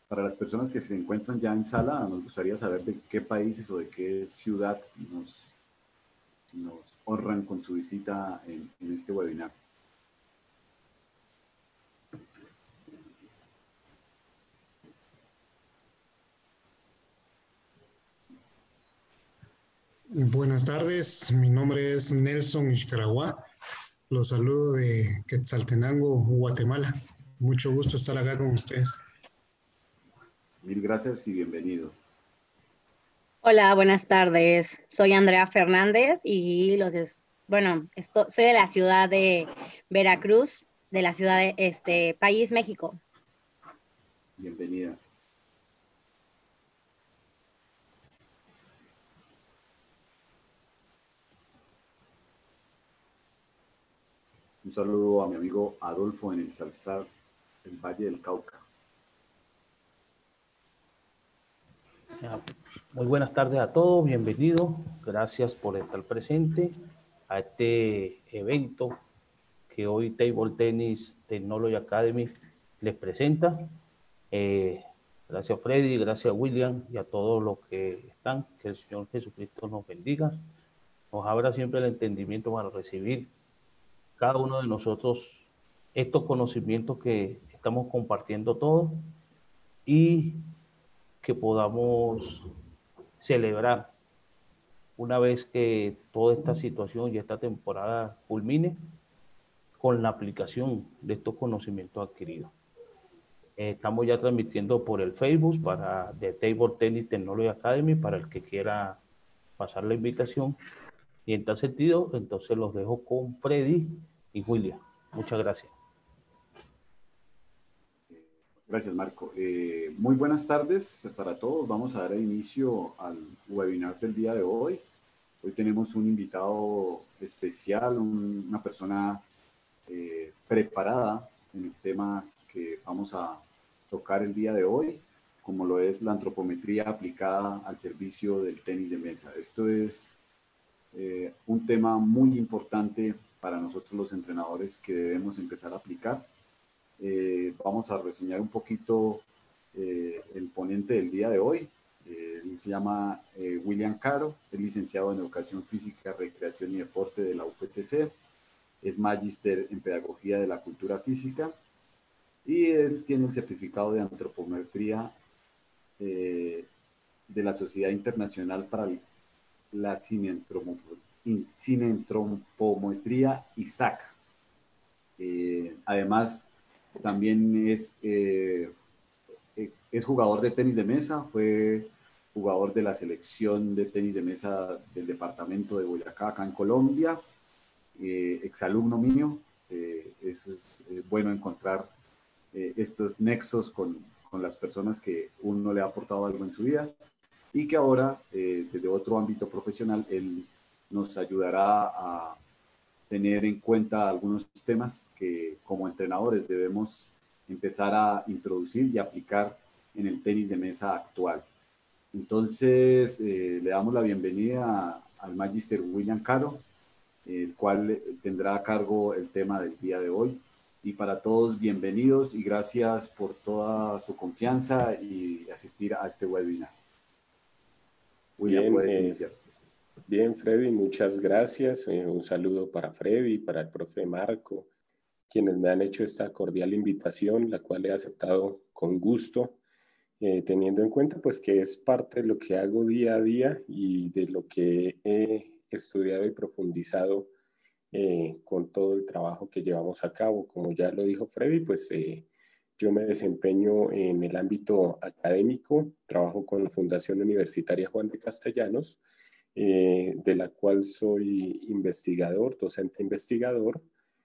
Para las personas que se encuentran ya en sala, nos gustaría saber de qué países o de qué ciudad nos honran con su visita en este webinar. Buenas tardes, mi nombre es Nelson Ixcaragua. Los saludo de Quetzaltenango, Guatemala. Mucho gusto estar acá con ustedes. Mil gracias y bienvenido. Hola, buenas tardes. Soy Andrea Fernández y soy de la ciudad de Veracruz, de la ciudad de país México. Bienvenida. Un saludo a mi amigo Adolfo en el Salzar, el Valle del Cauca. Muy buenas tardes a todos, bienvenidos. Gracias por estar presente a este evento que hoy Table Tennis Technology Academy les presenta. Gracias Freddy, gracias William y a todos los que están. Que el Señor Jesucristo nos bendiga. Nos abra siempre el entendimiento para recibir cada uno de nosotros estos conocimientos que estamos compartiendo todos y que podamos celebrar una vez que toda esta situación y esta temporada culmine con la aplicación de estos conocimientos adquiridos. Estamos ya transmitiendo por el Facebook para The Table Tennis Technology Academy para el que quiera pasar la invitación. Y en tal sentido, entonces los dejo con Freddy y William. Muchas gracias. Gracias, Marco. Muy buenas tardes para todos. Vamos a dar inicio al webinar del día de hoy. Hoy tenemos un invitado especial, una persona preparada en el tema que vamos a tocar el día de hoy, como lo es la antropometría aplicada al servicio del tenis de mesa. Esto es un tema muy importante para nosotros los entrenadores que debemos empezar a aplicar. Vamos a reseñar un poquito el ponente del día de hoy. Él se llama William Caro, es licenciado en Educación Física, Recreación y Deporte de la UPTC, es magíster en Pedagogía de la Cultura Física y él tiene el certificado de antropometría de la Sociedad Internacional para la Cinentropometría ISAC. Además, también es jugador de tenis de mesa, fue jugador de la selección de tenis de mesa del departamento de Boyacá, acá en Colombia, exalumno mío. Es bueno encontrar estos nexos con las personas que uno le ha aportado algo en su vida y que ahora, desde otro ámbito profesional, él nos ayudará a tener en cuenta algunos temas que como entrenadores debemos empezar a introducir y aplicar en el tenis de mesa actual. Entonces, le damos la bienvenida al Magister William Caro, el cual tendrá a cargo el tema del día de hoy. Y para todos, bienvenidos y gracias por toda su confianza y asistir a este webinar. William, puedes iniciar. Bien, Freddy, muchas gracias. Un saludo para Freddy, para el profe Marco, quienes me han hecho esta cordial invitación, la cual he aceptado con gusto, teniendo en cuenta pues que es parte de lo que hago día a día y de lo que he estudiado y profundizado con todo el trabajo que llevamos a cabo. Como ya lo dijo Freddy, pues yo me desempeño en el ámbito académico, trabajo con la Fundación Universitaria Juan de Castellanos, de la cual soy investigador, docente investigador,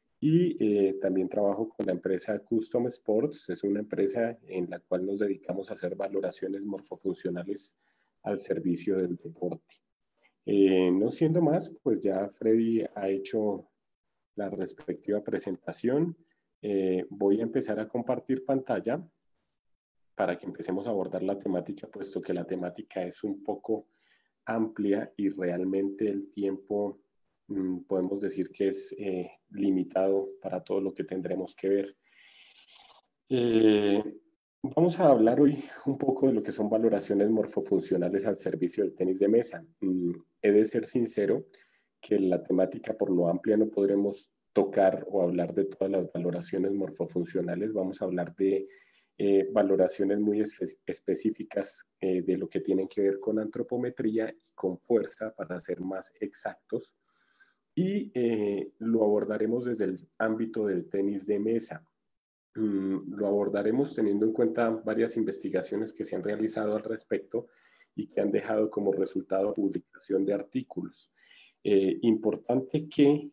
y también trabajo con la empresa Custom Sports. Es una empresa en la cual nos dedicamos a hacer valoraciones morfofuncionales al servicio del deporte. No siendo más, pues ya Freddy ha hecho la respectiva presentación. Voy a empezar a compartir pantalla para que empecemos a abordar la temática, puesto que la temática es un poco amplia y realmente el tiempo podemos decir que es limitado para todo lo que tendremos que ver. Vamos a hablar hoy un poco de lo que son valoraciones morfofuncionales al servicio del tenis de mesa. He de ser sincero que la temática por lo amplia no podremos tocar o hablar de todas las valoraciones morfofuncionales. Vamos a hablar de valoraciones muy específicas de lo que tienen que ver con antropometría y con fuerza, para ser más exactos. Y lo abordaremos desde el ámbito del tenis de mesa. Lo abordaremos teniendo en cuenta varias investigaciones que se han realizado al respecto y que han dejado como resultado publicación de artículos. Importante que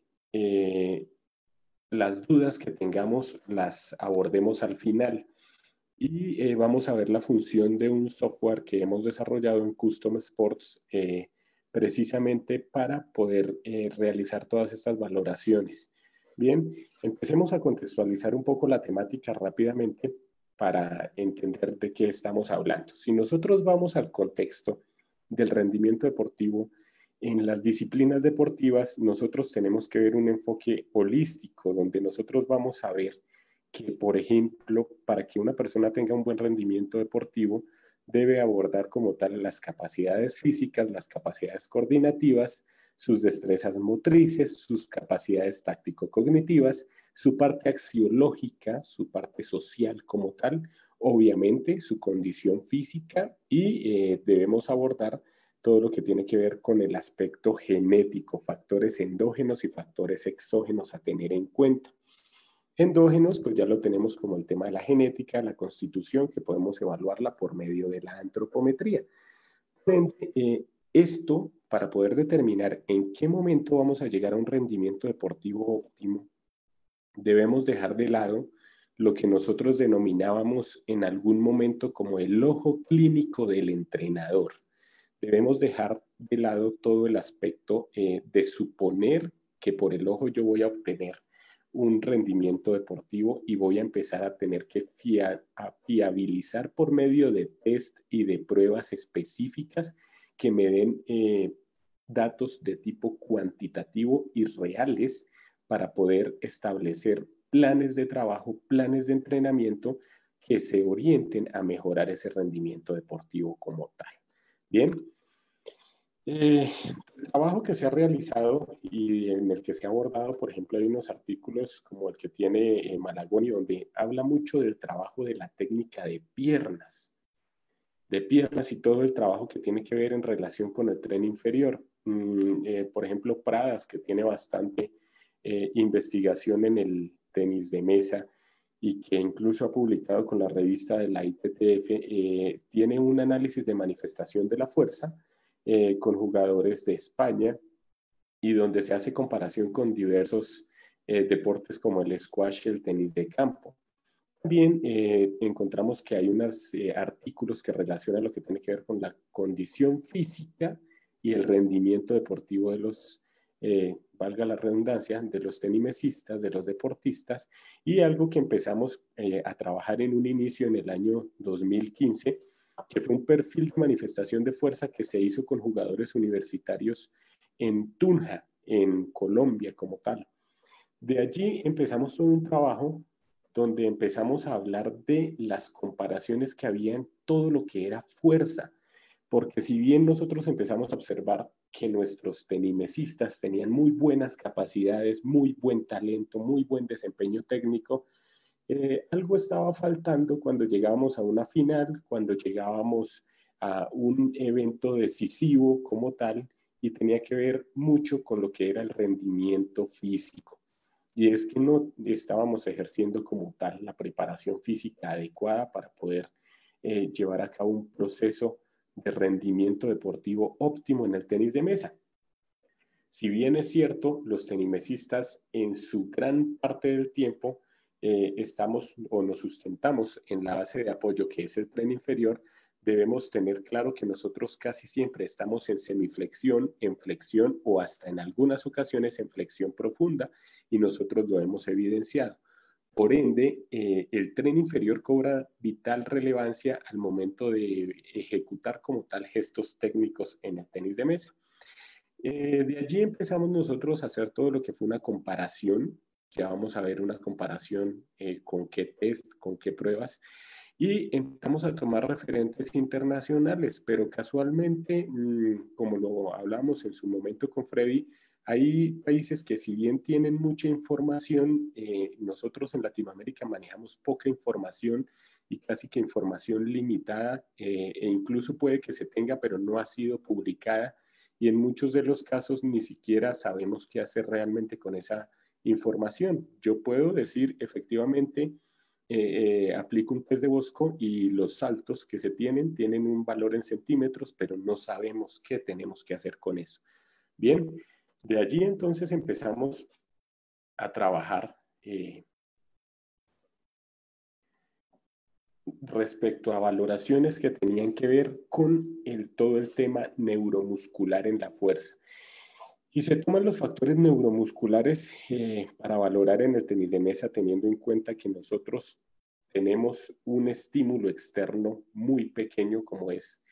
las dudas que tengamos las abordemos al final. Y vamos a ver la función de un software que hemos desarrollado en Custom Sports precisamente para poder realizar todas estas valoraciones. Bien, empecemos a contextualizar un poco la temática rápidamente para entender de qué estamos hablando. Si nosotros vamos al contexto del rendimiento deportivo, en las disciplinas deportivas nosotros tenemos que ver un enfoque holístico, donde nosotros vamos a ver que, por ejemplo, para que una persona tenga un buen rendimiento deportivo, debe abordar como tal las capacidades físicas, las capacidades coordinativas, sus destrezas motrices, sus capacidades táctico-cognitivas, su parte axiológica, su parte social como tal, obviamente su condición física, y debemos abordar todo lo que tiene que ver con el aspecto genético, factores endógenos y factores exógenos a tener en cuenta. Endógenos, pues ya lo tenemos como el tema de la genética, la constitución, que podemos evaluarla por medio de la antropometría. Esto, para poder determinar en qué momento vamos a llegar a un rendimiento deportivo óptimo, debemos dejar de lado lo que nosotros denominábamos en algún momento como el ojo clínico del entrenador. Debemos dejar de lado todo el aspecto de suponer que por el ojo yo voy a obtener un rendimiento deportivo y voy a empezar a tener que fiabilizar por medio de test y de pruebas específicas que me den datos de tipo cuantitativo y reales para poder establecer planes de trabajo, planes de entrenamiento que se orienten a mejorar ese rendimiento deportivo como tal. Bien. El trabajo que se ha realizado y en el que se ha abordado, por ejemplo, hay unos artículos como el que tiene Malagoni, donde habla mucho del trabajo de la técnica de piernas y todo el trabajo que tiene que ver en relación con el tren inferior. Por ejemplo, Pradas, que tiene bastante investigación en el tenis de mesa y que incluso ha publicado con la revista de la ITTF, tiene un análisis de manifestación de la fuerza con jugadores de España, y donde se hace comparación con diversos deportes como el squash y el tenis de campo. También encontramos que hay unos artículos que relacionan lo que tiene que ver con la condición física y el rendimiento deportivo de los, valga la redundancia, de los tenimesistas, de los deportistas, y algo que empezamos a trabajar en un inicio en el año 2015, que fue un perfil de manifestación de fuerza que se hizo con jugadores universitarios en Tunja, en Colombia como tal. De allí empezamos todo un trabajo donde empezamos a hablar de las comparaciones que había en todo lo que era fuerza, porque si bien nosotros empezamos a observar que nuestros tenimesistas tenían muy buenas capacidades, muy buen talento, muy buen desempeño técnico, algo estaba faltando cuando llegábamos a una final, cuando llegábamos a un evento decisivo como tal, y tenía que ver mucho con lo que era el rendimiento físico. Y es que no estábamos ejerciendo como tal la preparación física adecuada para poder llevar a cabo un proceso de rendimiento deportivo óptimo en el tenis de mesa. Si bien es cierto, los tenimesistas en su gran parte del tiempo estamos o nos sustentamos en la base de apoyo que es el tren inferior, debemos tener claro que nosotros casi siempre estamos en semiflexión, en flexión o hasta en algunas ocasiones en flexión profunda, y nosotros lo hemos evidenciado. Por ende, el tren inferior cobra vital relevancia al momento de ejecutar como tal gestos técnicos en el tenis de mesa. De allí empezamos nosotros a hacer todo lo que fue una comparación. Ya vamos a ver una comparación con qué test, con qué pruebas. y empezamos a tomar referentes internacionales, pero casualmente, como lo hablamos en su momento con Freddy, hay países que si bien tienen mucha información, nosotros en Latinoamérica manejamos poca información y casi que información limitada, e incluso puede que se tenga, pero no ha sido publicada, y en muchos de los casos ni siquiera sabemos qué hacer realmente con esa información. Yo puedo decir efectivamente, aplico un test de Bosco y los saltos que se tienen un valor en centímetros, pero no sabemos qué tenemos que hacer con eso. Bien, de allí entonces empezamos a trabajar respecto a valoraciones que tenían que ver con todo el tema neuromuscular en la fuerza. Y se toman los factores neuromusculares para valorar en el tenis de mesa, teniendo en cuenta que nosotros tenemos un estímulo externo muy pequeño, como es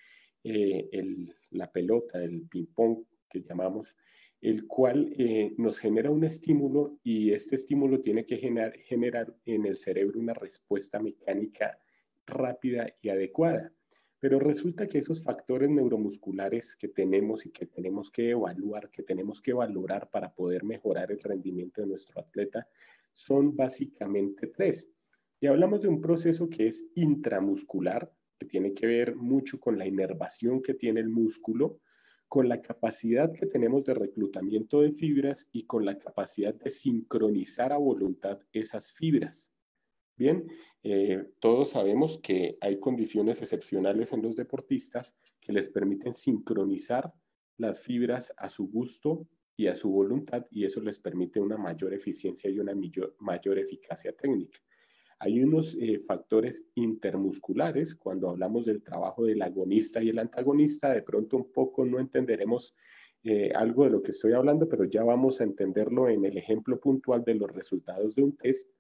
la pelota, el ping-pong que llamamos, el cual nos genera un estímulo, y este estímulo tiene que generar en el cerebro una respuesta mecánica rápida y adecuada. Pero resulta que esos factores neuromusculares que tenemos y que tenemos que evaluar, que tenemos que valorar para poder mejorar el rendimiento de nuestro atleta, son básicamente 3. Y hablamos de un proceso que es intramuscular, que tiene que ver mucho con la inervación que tiene el músculo, con la capacidad que tenemos de reclutamiento de fibras y con la capacidad de sincronizar a voluntad esas fibras. Bien, todos sabemos que hay condiciones excepcionales en los deportistas que les permiten sincronizar las fibras a su gusto y a su voluntad, y eso les permite una mayor eficiencia y una mayor eficacia técnica. Hay unos factores intermusculares. Cuando hablamos del trabajo del agonista y el antagonista, de pronto un poco no entenderemos algo de lo que estoy hablando, pero ya vamos a entenderlo en el ejemplo puntual de los resultados de un test.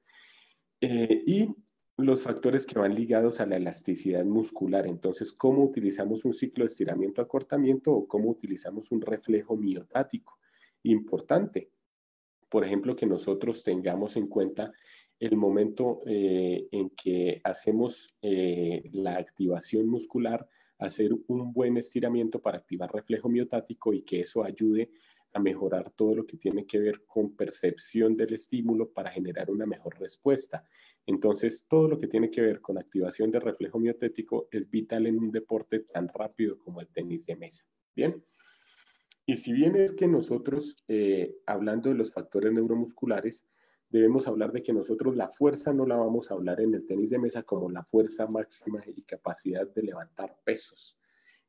Y los factores que van ligados a la elasticidad muscular. Entonces, ¿cómo utilizamos un ciclo de estiramiento-acortamiento o cómo utilizamos un reflejo miotático? Importante, por ejemplo, que nosotros tengamos en cuenta el momento en que hacemos la activación muscular, hacer un buen estiramiento para activar reflejo miotático y que eso ayude a mejorar todo lo que tiene que ver con percepción del estímulo para generar una mejor respuesta. Entonces, todo lo que tiene que ver con activación de reflejo miotético es vital en un deporte tan rápido como el tenis de mesa. Bien. Y si bien es que nosotros, hablando de los factores neuromusculares, debemos hablar de que nosotros la fuerza no la vamos a hablar en el tenis de mesa como la fuerza máxima y capacidad de levantar pesos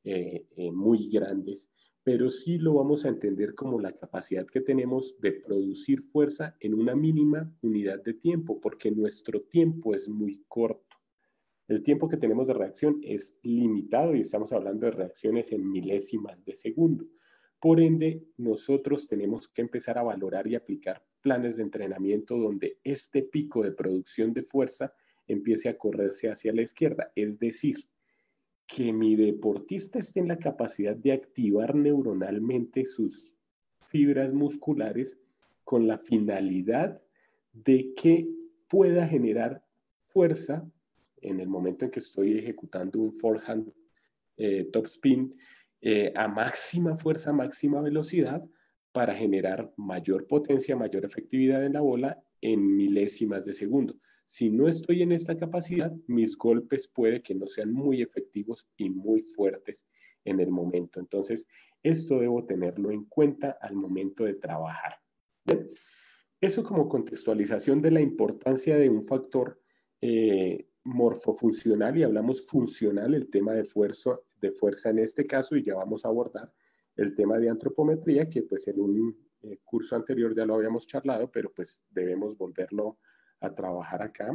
muy grandes, pero sí lo vamos a entender como la capacidad que tenemos de producir fuerza en una mínima unidad de tiempo, porque nuestro tiempo es muy corto. El tiempo que tenemos de reacción es limitado y estamos hablando de reacciones en milésimas de segundo. Por ende, nosotros tenemos que empezar a valorar y aplicar planes de entrenamiento donde este pico de producción de fuerza empiece a correrse hacia la izquierda. Es decir, que mi deportista esté en la capacidad de activar neuronalmente sus fibras musculares con la finalidad de que pueda generar fuerza en el momento en que estoy ejecutando un forehand topspin a máxima fuerza, máxima velocidad, para generar mayor potencia, mayor efectividad en la bola en milésimas de segundo. Si no estoy en esta capacidad, mis golpes puede que no sean muy efectivos y muy fuertes en el momento. Entonces, esto debo tenerlo en cuenta al momento de trabajar. Bien, eso como contextualización de la importancia de un factor morfofuncional, y hablamos funcional, el tema de fuerza en este caso, y ya vamos a abordar el tema de antropometría, que pues en un curso anterior ya lo habíamos charlado, pero pues debemos volverlo a trabajar acá.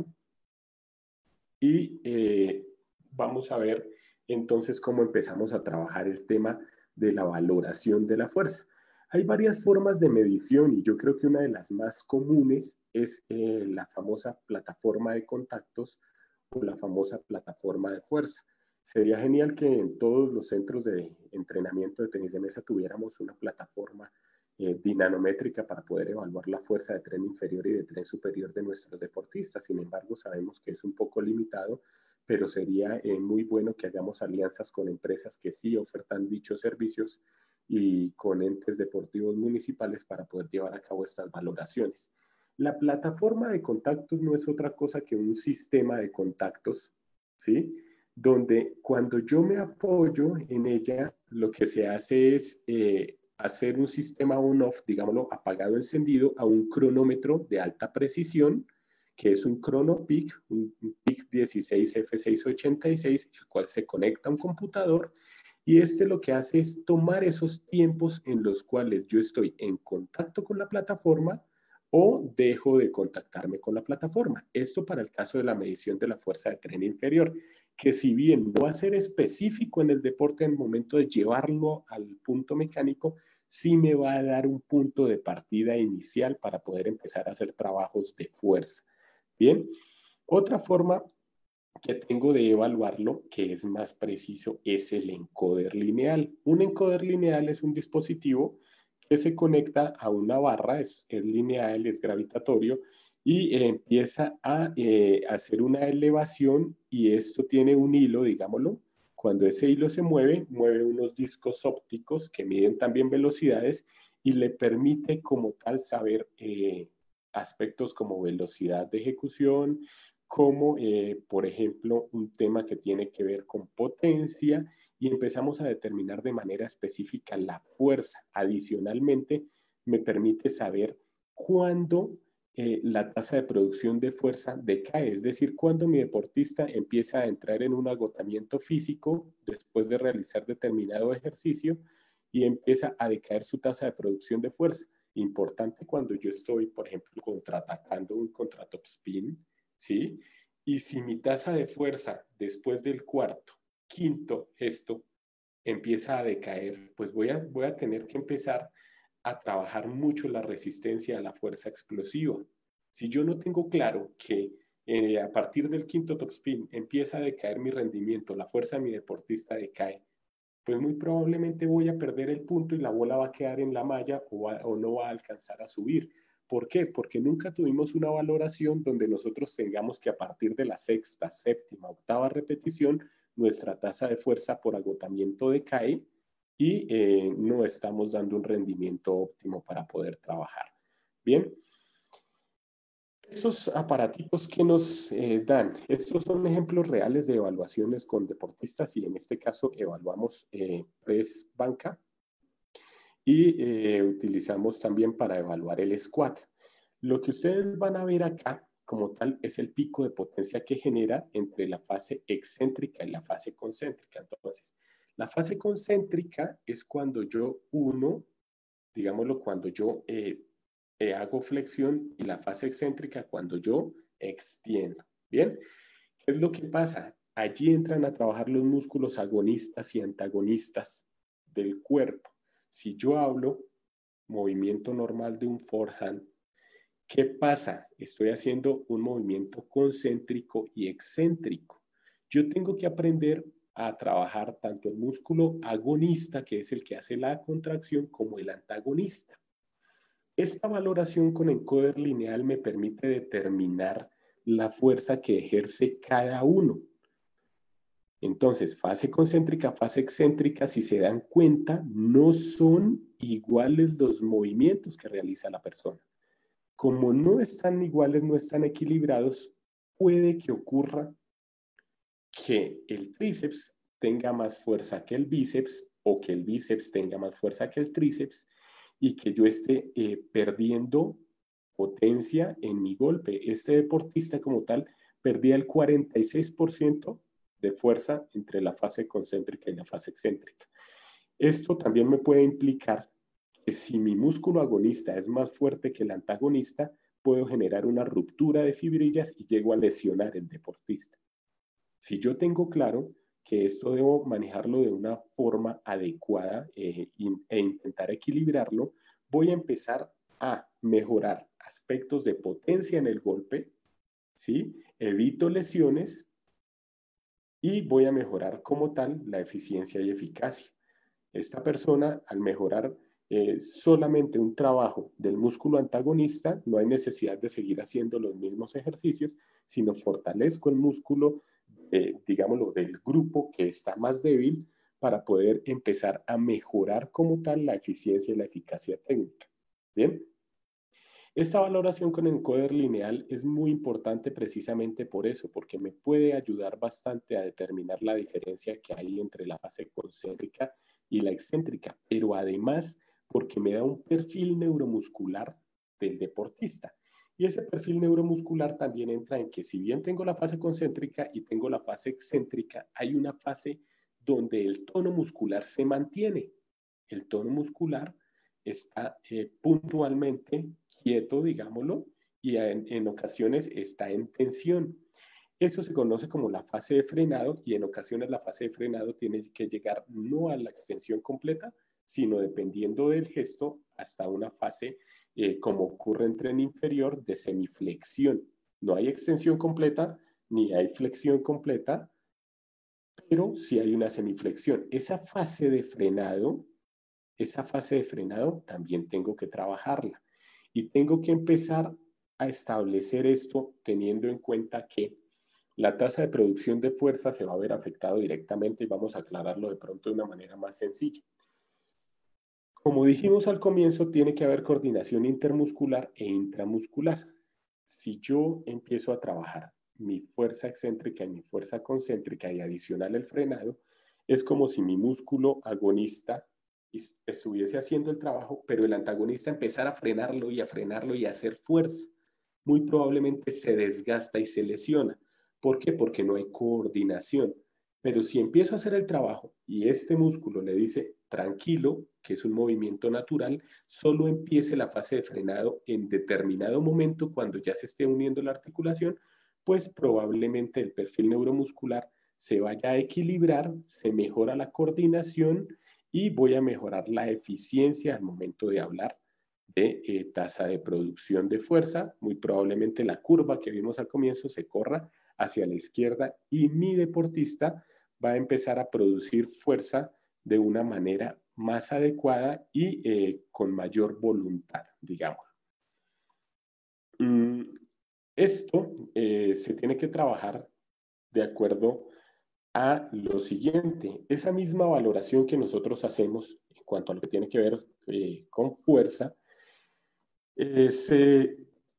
Y vamos a ver entonces cómo empezamos a trabajar el tema de la valoración de la fuerza. Hay varias formas de medición y yo creo que una de las más comunes es la famosa plataforma de contactos o la famosa plataforma de fuerza. Sería genial que en todos los centros de entrenamiento de tenis de mesa tuviéramos una plataforma dinanométrica para poder evaluar la fuerza de tren inferior y de tren superior de nuestros deportistas. Sin embargo, sabemos que es un poco limitado, pero sería muy bueno que hagamos alianzas con empresas que sí ofertan dichos servicios y con entes deportivos municipales para poder llevar a cabo estas valoraciones. La plataforma de contactos no es otra cosa que un sistema de contactos, ¿sí? Donde cuando yo me apoyo en ella, lo que se hace es hacer un sistema on-off, digámoslo, apagado-encendido a un cronómetro de alta precisión, que es un ChronoPeak, un PIC 16F686, el cual se conecta a un computador, y este lo que hace es tomar esos tiempos en los cuales yo estoy en contacto con la plataforma o dejo de contactarme con la plataforma. Esto para el caso de la medición de la fuerza de tren inferior, que si bien no va a ser específico en el deporte en el momento de llevarlo al punto mecánico, sí me va a dar un punto de partida inicial para poder empezar a hacer trabajos de fuerza. Bien, otra forma que tengo de evaluarlo, que es más preciso, es el encoder lineal. Un encoder lineal es un dispositivo que se conecta a una barra, es lineal, es gravitatorio, y empieza a hacer una elevación, y esto tiene un hilo, digámoslo. Cuando ese hilo se mueve, mueve unos discos ópticos que miden también velocidades y le permite como tal saber aspectos como velocidad de ejecución, como por ejemplo un tema que tiene que ver con potencia, y empezamos a determinar de manera específica la fuerza. Adicionalmente, me permite saber cuándo la tasa de producción de fuerza decae, es decir, cuando mi deportista empieza a entrar en un agotamiento físico después de realizar determinado ejercicio y empieza a decaer su tasa de producción de fuerza. Importante cuando yo estoy, por ejemplo, contraatacando un contratopspin, ¿sí? Y si mi tasa de fuerza después del cuarto, quinto gesto empieza a decaer, pues voy a tener que empezar a trabajar mucho la resistencia a la fuerza explosiva. Si yo no tengo claro que a partir del quinto topspin empieza a decaer mi rendimiento, la fuerza de mi deportista decae, pues muy probablemente voy a perder el punto y la bola va a quedar en la malla o no va a alcanzar a subir. ¿Por qué? Porque nunca tuvimos una valoración donde nosotros tengamos que a partir de la sexta, séptima, octava repetición, nuestra tasa de fuerza por agotamiento decae y no estamos dando un rendimiento óptimo para poder trabajar. Bien. Esos aparaticos que nos dan, estos son ejemplos reales de evaluaciones con deportistas, y en este caso evaluamos press banca y utilizamos también para evaluar el squat. Lo que ustedes van a ver acá como tal es el pico de potencia que genera entre la fase excéntrica y la fase concéntrica. Entonces, la fase concéntrica es cuando yo digámoslo, cuando yo hago flexión, y la fase excéntrica cuando yo extiendo. Bien, ¿qué es lo que pasa? Allí entran a trabajar los músculos agonistas y antagonistas del cuerpo. Si yo hablo movimiento normal de un forehand, ¿qué pasa? Estoy haciendo un movimiento concéntrico y excéntrico. Yo tengo que aprender a trabajar tanto el músculo agonista, que es el que hace la contracción, como el antagonista. Esta valoración con encoder lineal me permite determinar la fuerza que ejerce cada uno. Entonces, fase concéntrica, fase excéntrica, si se dan cuenta, no son iguales los movimientos que realiza la persona. Como no están iguales, no están equilibrados, puede que ocurra que el tríceps tenga más fuerza que el bíceps, o que el bíceps tenga más fuerza que el tríceps, y que yo esté perdiendo potencia en mi golpe. Este deportista como tal perdía el 46% de fuerza entre la fase concéntrica y la fase excéntrica. Esto también me puede implicar que si mi músculo agonista es más fuerte que el antagonista, puedo generar una ruptura de fibrillas y llego a lesionar al deportista. Si yo tengo claro que esto debo manejarlo de una forma adecuada e intentar equilibrarlo, voy a empezar a mejorar aspectos de potencia en el golpe, ¿sí? Evito lesiones y voy a mejorar como tal la eficiencia y eficacia. Esta persona, al mejorar solamente un trabajo del músculo antagonista, no hay necesidad de seguir haciendo los mismos ejercicios, sino fortalezco el músculo digámoslo, del grupo que está más débil para poder empezar a mejorar como tal la eficiencia y la eficacia técnica. Bien. Esta valoración con encoder lineal es muy importante precisamente por eso, porque me puede ayudar bastante a determinar la diferencia que hay entre la fase concéntrica y la excéntrica, pero además porque me da un perfil neuromuscular del deportista. Y ese perfil neuromuscular también entra en que si bien tengo la fase concéntrica y tengo la fase excéntrica, hay una fase donde el tono muscular se mantiene. El tono muscular está puntualmente quieto, digámoslo, y en ocasiones está en tensión. Eso se conoce como la fase de frenado y en ocasiones la fase de frenado tiene que llegar no a la extensión completa, sino dependiendo del gesto hasta una fase, como ocurre en tren inferior, de semiflexión. No hay extensión completa ni hay flexión completa, pero sí hay una semiflexión. Esa fase de frenado también tengo que trabajarla y tengo que empezar a establecer esto teniendo en cuenta que la tasa de producción de fuerza se va a ver afectado directamente y vamos a aclararlo de pronto de una manera más sencilla. Como dijimos al comienzo, tiene que haber coordinación intermuscular e intramuscular. Si yo empiezo a trabajar mi fuerza excéntrica y mi fuerza concéntrica y adicional el frenado, es como si mi músculo agonista estuviese haciendo el trabajo, pero el antagonista empezara a frenarlo y a frenarlo y a hacer fuerza. Muy probablemente se desgasta y se lesiona. ¿Por qué? Porque no hay coordinación. Pero si empiezo a hacer el trabajo y este músculo le dice tranquilo, que es un movimiento natural, solo empiece la fase de frenado en determinado momento cuando ya se esté uniendo la articulación, pues probablemente el perfil neuromuscular se vaya a equilibrar, se mejora la coordinación y voy a mejorar la eficiencia al momento de hablar de tasa de producción de fuerza. Muy probablemente la curva que vimos al comienzo se corra hacia la izquierda y mi deportista va a empezar a producir fuerza de una manera más adecuada y con mayor voluntad, digamos. Esto se tiene que trabajar de acuerdo a lo siguiente. Esa misma valoración que nosotros hacemos en cuanto a lo que tiene que ver con fuerza, se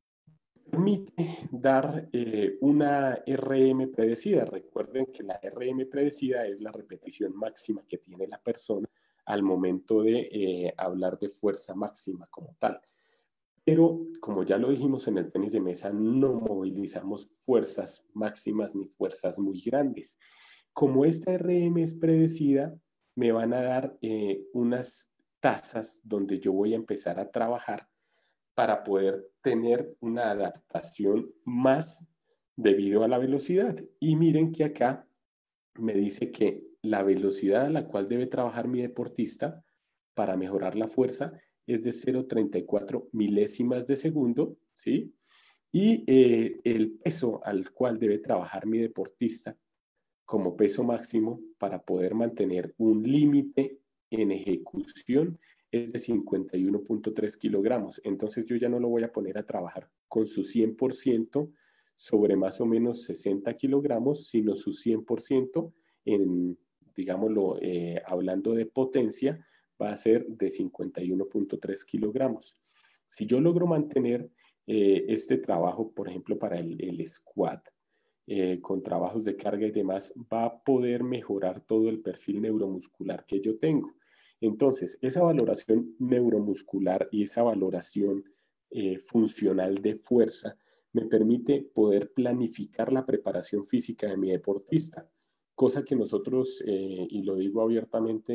permite dar una RM predecida. Recuerden que la RM predecida es la repetición máxima que tiene la persona al momento de hablar de fuerza máxima como tal. Pero, como ya lo dijimos en el tenis de mesa, no movilizamos fuerzas máximas ni fuerzas muy grandes. Como esta RM es predecida, me van a dar unas tasas donde yo voy a empezar a trabajar para poder tener una adaptación más debido a la velocidad. Y miren que acá me dice que la velocidad a la cual debe trabajar mi deportista para mejorar la fuerza es de 0,34 milésimas de segundo, ¿sí? Y el peso al cual debe trabajar mi deportista como peso máximo para poder mantener un límite en ejecución es de 51.3 kilogramos. Entonces yo ya no lo voy a poner a trabajar con su 100% sobre más o menos 60 kilogramos, sino su 100% en, digámoslo, hablando de potencia, va a ser de 51.3 kilogramos. Si yo logro mantener este trabajo, por ejemplo, para el squat, con trabajos de carga y demás, va a poder mejorar todo el perfil neuromuscular que yo tengo. Entonces, esa valoración neuromuscular y esa valoración funcional de fuerza me permite poder planificar la preparación física de mi deportista, cosa que nosotros, y lo digo abiertamente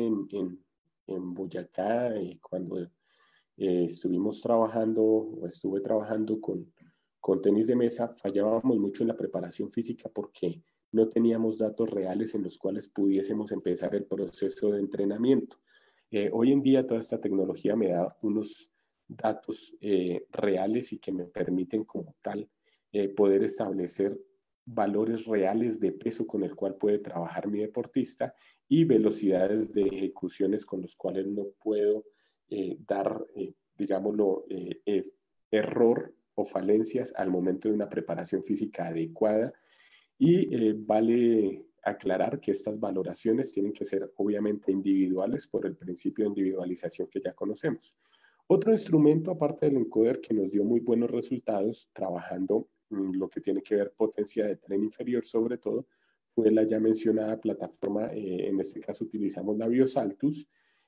en Boyacá, cuando estuvimos trabajando o estuve trabajando con tenis de mesa, fallábamos mucho en la preparación física porque no teníamos datos reales en los cuales pudiésemos empezar el proceso de entrenamiento. Hoy en día toda esta tecnología me da unos datos reales y que me permiten como tal poder establecer valores reales de peso con el cual puede trabajar mi deportista y velocidades de ejecuciones con los cuales no puedo dar, digámoslo, error o falencias al momento de una preparación física adecuada Y vale aclarar que estas valoraciones tienen que ser obviamente individuales por el principio de individualización que ya conocemos. Otro instrumento, aparte del encoder, que nos dio muy buenos resultados trabajando lo que tiene que ver potencia de tren inferior sobre todo, fue la ya mencionada plataforma, en este caso utilizamos la Biosaltus,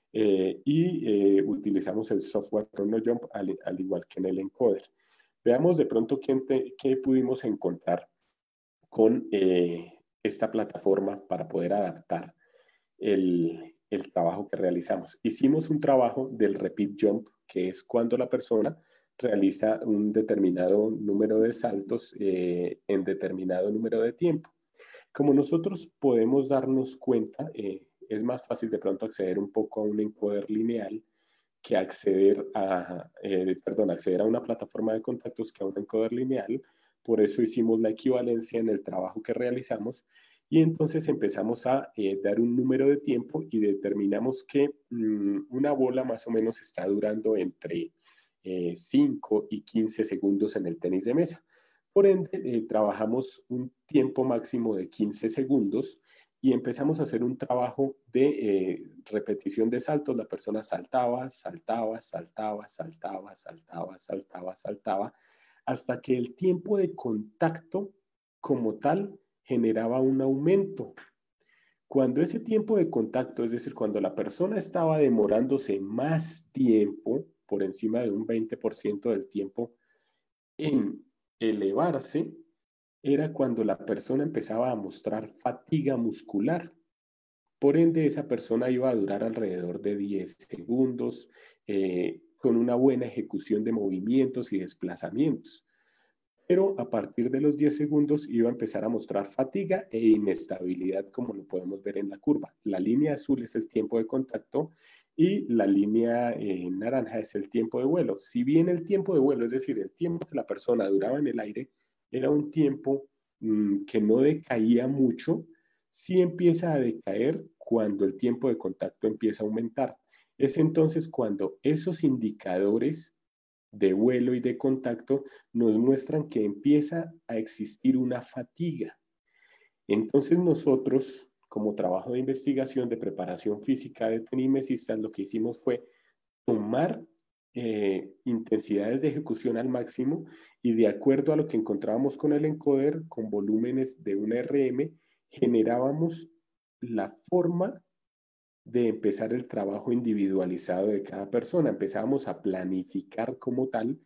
utilizamos el software ChronoJump al igual que en el encoder. Veamos de pronto qué pudimos encontrar con esta plataforma para poder adaptar el trabajo que realizamos. Hicimos un trabajo del repeat jump, que es cuando la persona realiza un determinado número de saltos en determinado número de tiempo. Como nosotros podemos darnos cuenta, es más fácil de pronto acceder un poco a un encoder lineal que acceder a una plataforma de contactos que a un encoder lineal. Por eso hicimos la equivalencia en el trabajo que realizamos y entonces empezamos a dar un número de tiempo y determinamos que una bola más o menos está durando entre 5 y 15 segundos en el tenis de mesa. Por ende, trabajamos un tiempo máximo de 15 segundos y empezamos a hacer un trabajo de repetición de saltos. La persona saltaba, saltaba, saltaba, saltaba, saltaba, saltaba, saltaba, hasta que el tiempo de contacto como tal generaba un aumento. Cuando ese tiempo de contacto, es decir, cuando la persona estaba demorándose más tiempo, por encima de un 20% del tiempo en elevarse, era cuando la persona empezaba a mostrar fatiga muscular. Por ende, esa persona iba a durar alrededor de 10 segundos con una buena ejecución de movimientos y desplazamientos. Pero a partir de los 10 segundos iba a empezar a mostrar fatiga e inestabilidad, como lo podemos ver en la curva. La línea azul es el tiempo de contacto y la línea naranja es el tiempo de vuelo. Si bien el tiempo de vuelo, es decir, el tiempo que la persona duraba en el aire, era un tiempo que no decaía mucho, sí empieza a decaer cuando el tiempo de contacto empieza a aumentar. Es entonces cuando esos indicadores de vuelo y de contacto nos muestran que empieza a existir una fatiga. Entonces nosotros, como trabajo de investigación de preparación física de tenimesistas, lo que hicimos fue tomar intensidades de ejecución al máximo y de acuerdo a lo que encontrábamos con el encoder, con volúmenes de una RM, generábamos la forma de empezar el trabajo individualizado de cada persona. Empezábamos a planificar como tal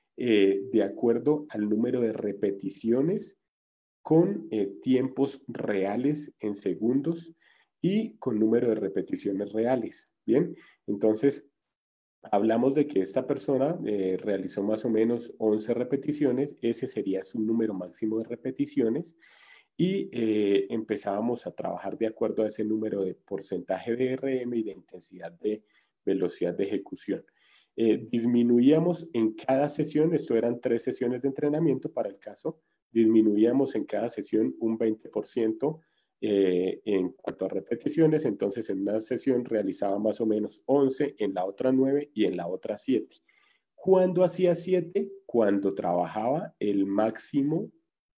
de acuerdo al número de repeticiones con tiempos reales en segundos y con número de repeticiones reales. Bien, entonces hablamos de que esta persona realizó más o menos 11 repeticiones, ese sería su número máximo de repeticiones y empezábamos a trabajar de acuerdo a ese número de porcentaje de RM y de intensidad de velocidad de ejecución. Disminuíamos en cada sesión, esto eran 3 sesiones de entrenamiento para el caso, disminuíamos en cada sesión un 20% en cuanto a repeticiones, entonces en una sesión realizaba más o menos 11, en la otra 9 y en la otra 7. ¿Cuándo hacía 7? Cuando trabajaba el máximo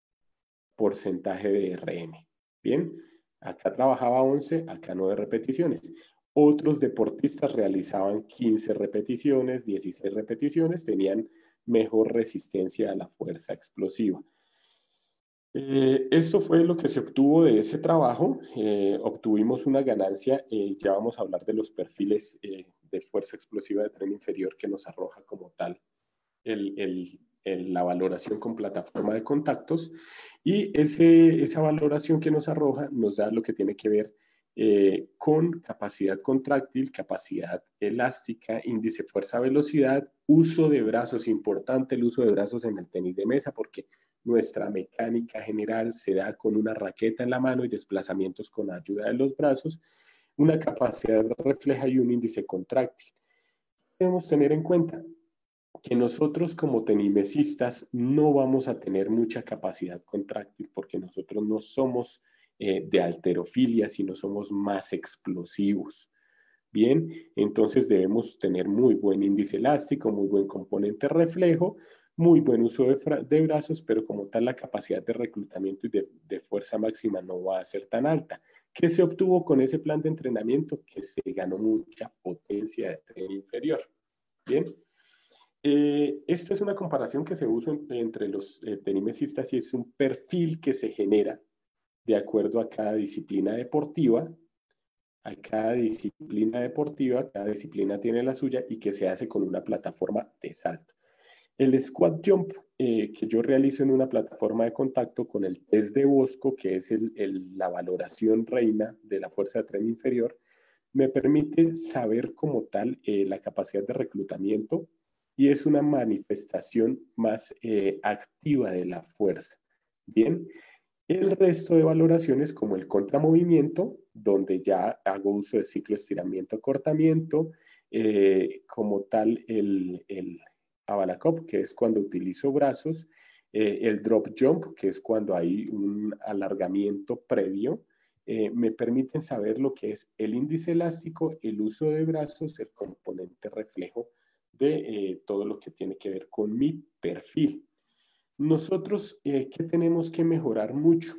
porcentaje de RM. Bien, acá trabajaba 11, acá 9 repeticiones. Otros deportistas realizaban 15 repeticiones, 16 repeticiones, tenían mejor resistencia a la fuerza explosiva. Esto fue lo que se obtuvo de ese trabajo. Obtuvimos una ganancia, ya vamos a hablar de los perfiles de fuerza explosiva de tren inferior que nos arroja como tal la valoración con plataforma de contactos y esa valoración que nos arroja nos da lo que tiene que ver con capacidad contráctil, capacidad elástica, índice fuerza-velocidad, uso de brazos, importante el uso de brazos en el tenis de mesa porque nuestra mecánica general se da con una raqueta en la mano y desplazamientos con ayuda de los brazos, una capacidad refleja y un índice contráctil. Debemos tener en cuenta que nosotros como tenimesistas no vamos a tener mucha capacidad contráctil porque nosotros no somos de halterofilia, sino somos más explosivos. Bien, entonces debemos tener muy buen índice elástico, muy buen componente reflejo, muy buen uso de brazos, pero como tal la capacidad de reclutamiento y de fuerza máxima no va a ser tan alta. ¿Qué se obtuvo con ese plan de entrenamiento? Que se ganó mucha potencia de tren inferior. Bien. Esta es una comparación que se usa entre los tenimesistas y es un perfil que se genera de acuerdo a cada disciplina deportiva. Cada disciplina tiene la suya y que se hace con una plataforma de salto. El squat jump que yo realizo en una plataforma de contacto con el test de Bosco, que es la valoración reina de la fuerza de tren inferior, me permite saber como tal la capacidad de reclutamiento y es una manifestación más activa de la fuerza. Bien, el resto de valoraciones como el contramovimiento, donde ya hago uso de ciclo estiramiento-acortamiento, como tal el Abalakov, que es cuando utilizo brazos, el drop jump, que es cuando hay un alargamiento previo, me permiten saber lo que es el índice elástico, el uso de brazos, el componente reflejo de todo lo que tiene que ver con mi perfil. Nosotros, ¿qué tenemos que mejorar mucho?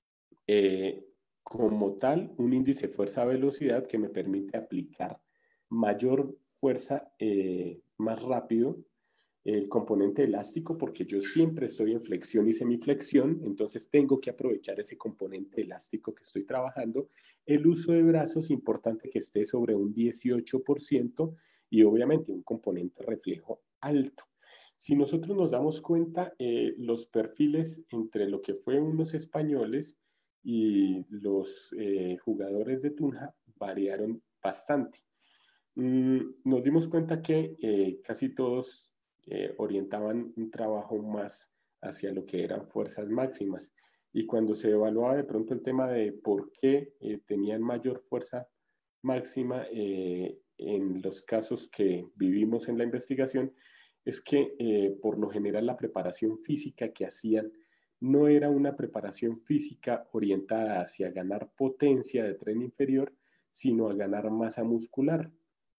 Como tal, un índice fuerza-velocidad que me permite aplicar mayor fuerza más rápido, el componente elástico, porque yo siempre estoy en flexión y semiflexión, entonces tengo que aprovechar ese componente elástico que estoy trabajando. El uso de brazos, importante que esté sobre un 18% y obviamente un componente reflejo alto. Si nosotros nos damos cuenta, los perfiles entre lo que fue unos españoles y los jugadores de Tunja variaron bastante. Nos dimos cuenta que casi todos orientaban un trabajo más hacia lo que eran fuerzas máximas. Y cuando se evaluaba de pronto el tema de por qué tenían mayor fuerza máxima en los casos que vivimos en la investigación, es que por lo general la preparación física que hacían no era una preparación física orientada hacia ganar potencia de tren inferior, sino a ganar masa muscular.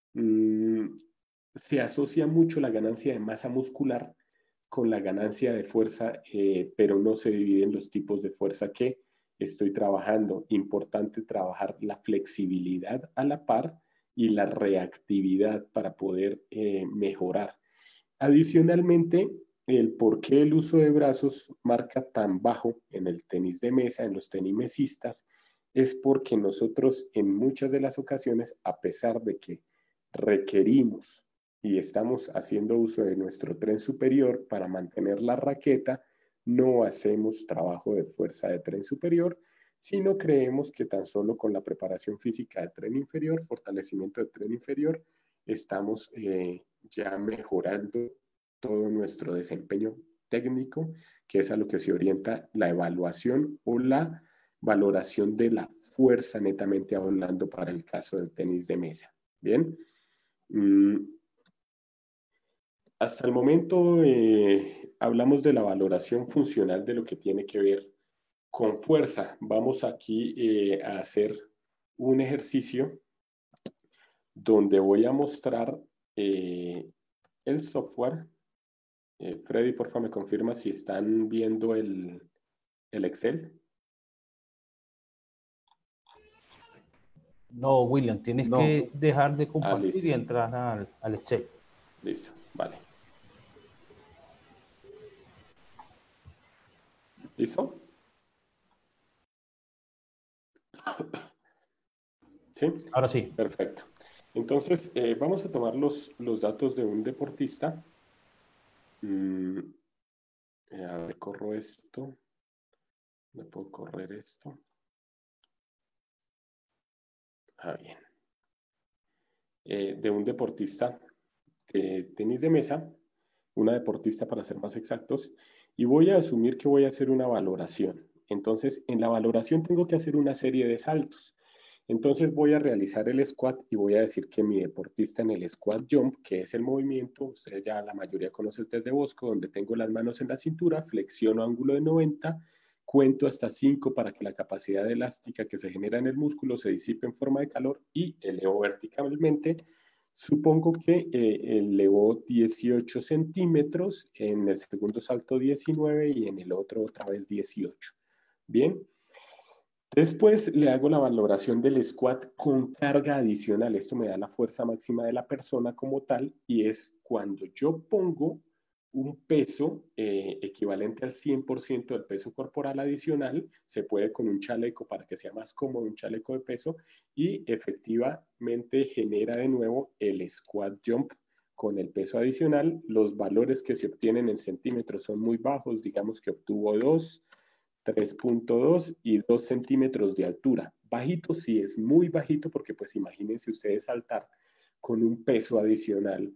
Se asocia mucho la ganancia de masa muscular con la ganancia de fuerza, pero no se dividen los tipos de fuerza que estoy trabajando. Importante trabajar la flexibilidad a la par y la reactividad para poder mejorar. Adicionalmente, el por qué el uso de brazos marca tan bajo en el tenis de mesa, en los tenimesistas, es porque nosotros en muchas de las ocasiones, a pesar de que requerimos y estamos haciendo uso de nuestro tren superior para mantener la raqueta, no hacemos trabajo de fuerza de tren superior, sino creemos que tan solo con la preparación física de tren inferior, fortalecimiento de tren inferior, estamos ya mejorando todo nuestro desempeño técnico, que es a lo que se orienta la evaluación o la valoración de la fuerza netamente hablando para el caso del tenis de mesa. Bien. Hasta el momento hablamos de la valoración funcional de lo que tiene que ver con fuerza. Vamos aquí a hacer un ejercicio donde voy a mostrar el software. Freddy, por favor, me confirma si están viendo el Excel. No, William, tienes que dejar de compartir y entrar al Excel. Listo, vale. ¿Listo? ¿Sí? Ahora sí. Perfecto. Entonces, vamos a tomar los datos de un deportista. A ver, corro esto. ¿Me puedo correr esto? Bien. De un deportista de tenis de mesa, una deportista para ser más exactos, y voy a asumir que voy a hacer una valoración. Entonces, en la valoración tengo que hacer una serie de saltos. Entonces voy a realizar el squat y voy a decir que mi deportista en el squat jump, que es el movimiento, ustedes ya la mayoría conocen el test de Bosco, donde tengo las manos en la cintura, flexiono ángulo de 90, cuento hasta 5 para que la capacidad elástica que se genera en el músculo se disipe en forma de calor y elevo verticalmente, Supongo que elevó 18 centímetros, en el segundo salto 19 y en el otro otra vez 18. Bien. Después le hago la valoración del squat con carga adicional. Esto me da la fuerza máxima de la persona como tal y es cuando yo pongo un peso equivalente al 100% del peso corporal adicional, se puede con un chaleco para que sea más cómodo, un chaleco de peso, y efectivamente genera de nuevo el squat jump con el peso adicional. Los valores que se obtienen en centímetros son muy bajos, digamos que obtuvo 2, 3.2 y 2 centímetros de altura. Bajito sí es muy bajito porque pues imagínense ustedes saltar con un peso adicional.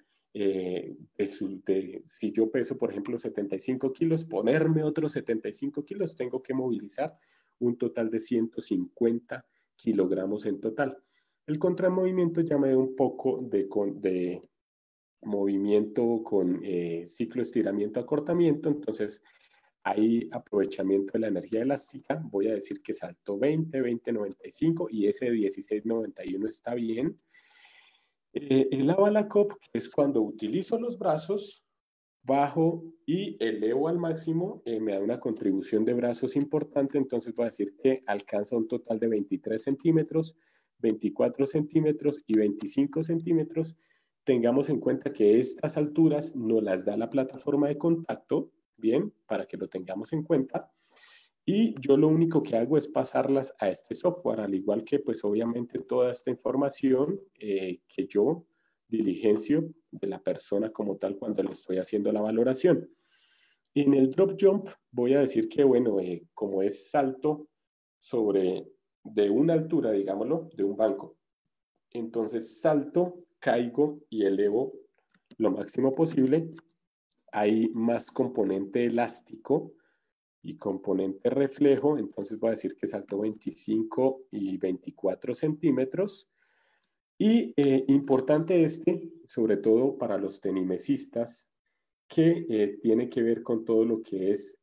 Si yo peso, por ejemplo, 75 kilos, ponerme otros 75 kilos, tengo que movilizar un total de 150 kilogramos en total. El contramovimiento ya me da un poco de movimiento con ciclo estiramiento acortamiento, entonces hay aprovechamiento de la energía elástica. Voy a decir que saltó 20, 20.95 y ese 16.91 está bien. El Avalacop es cuando utilizo los brazos, bajo y elevo al máximo, me da una contribución de brazos importante, entonces voy a decir que alcanza un total de 23 centímetros, 24 centímetros y 25 centímetros. Tengamos en cuenta que estas alturas nos las da la plataforma de contacto, bien, para que lo tengamos en cuenta. Y yo lo único que hago es pasarlas a este software, al igual que pues obviamente toda esta información que yo diligencio de la persona como tal cuando le estoy haciendo la valoración. En el drop jump voy a decir que bueno, como es salto de una altura, digámoslo, de un banco. Entonces salto, caigo y elevo lo máximo posible. Hay más componente elástico y componente reflejo, entonces voy a decir que saltó 25 y 24 centímetros. Y importante sobre todo para los tenimesistas, que tiene que ver con todo lo que es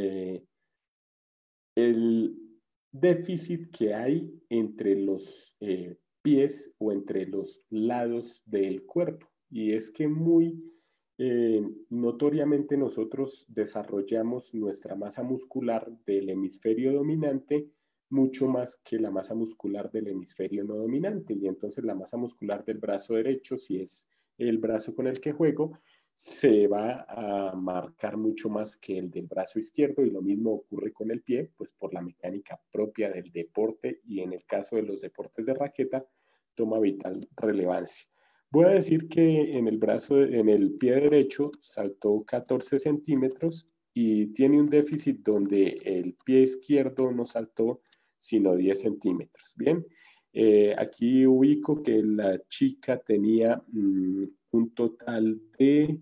el déficit que hay entre los pies o entre los lados del cuerpo. Y es que muy notoriamente nosotros desarrollamos nuestra masa muscular del hemisferio dominante mucho más que la masa muscular del hemisferio no dominante. Y entonces la masa muscular del brazo derecho, si es el brazo con el que juego, se va a marcar mucho más que el del brazo izquierdo, y lo mismo ocurre con el pie, pues por la mecánica propia del deporte, y en el caso de los deportes de raqueta toma vital relevancia. Voy a decir que en el pie derecho saltó 14 centímetros y tiene un déficit donde el pie izquierdo no saltó sino 10 centímetros. Bien, aquí ubico que la chica tenía un total de,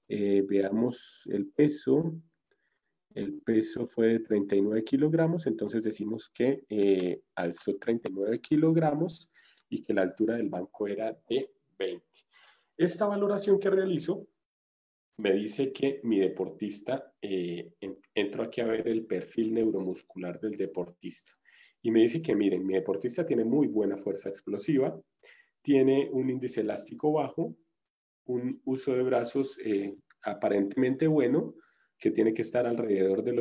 veamos el peso fue de 39 kilogramos, entonces decimos que alzó 39 kilogramos y que la altura del banco era de 20. Esta valoración que realizo me dice que mi deportista, entro aquí a ver el perfil neuromuscular del deportista, y me dice que miren, mi deportista tiene muy buena fuerza explosiva, tiene un índice elástico bajo, un uso de brazos aparentemente bueno, que tiene que estar alrededor del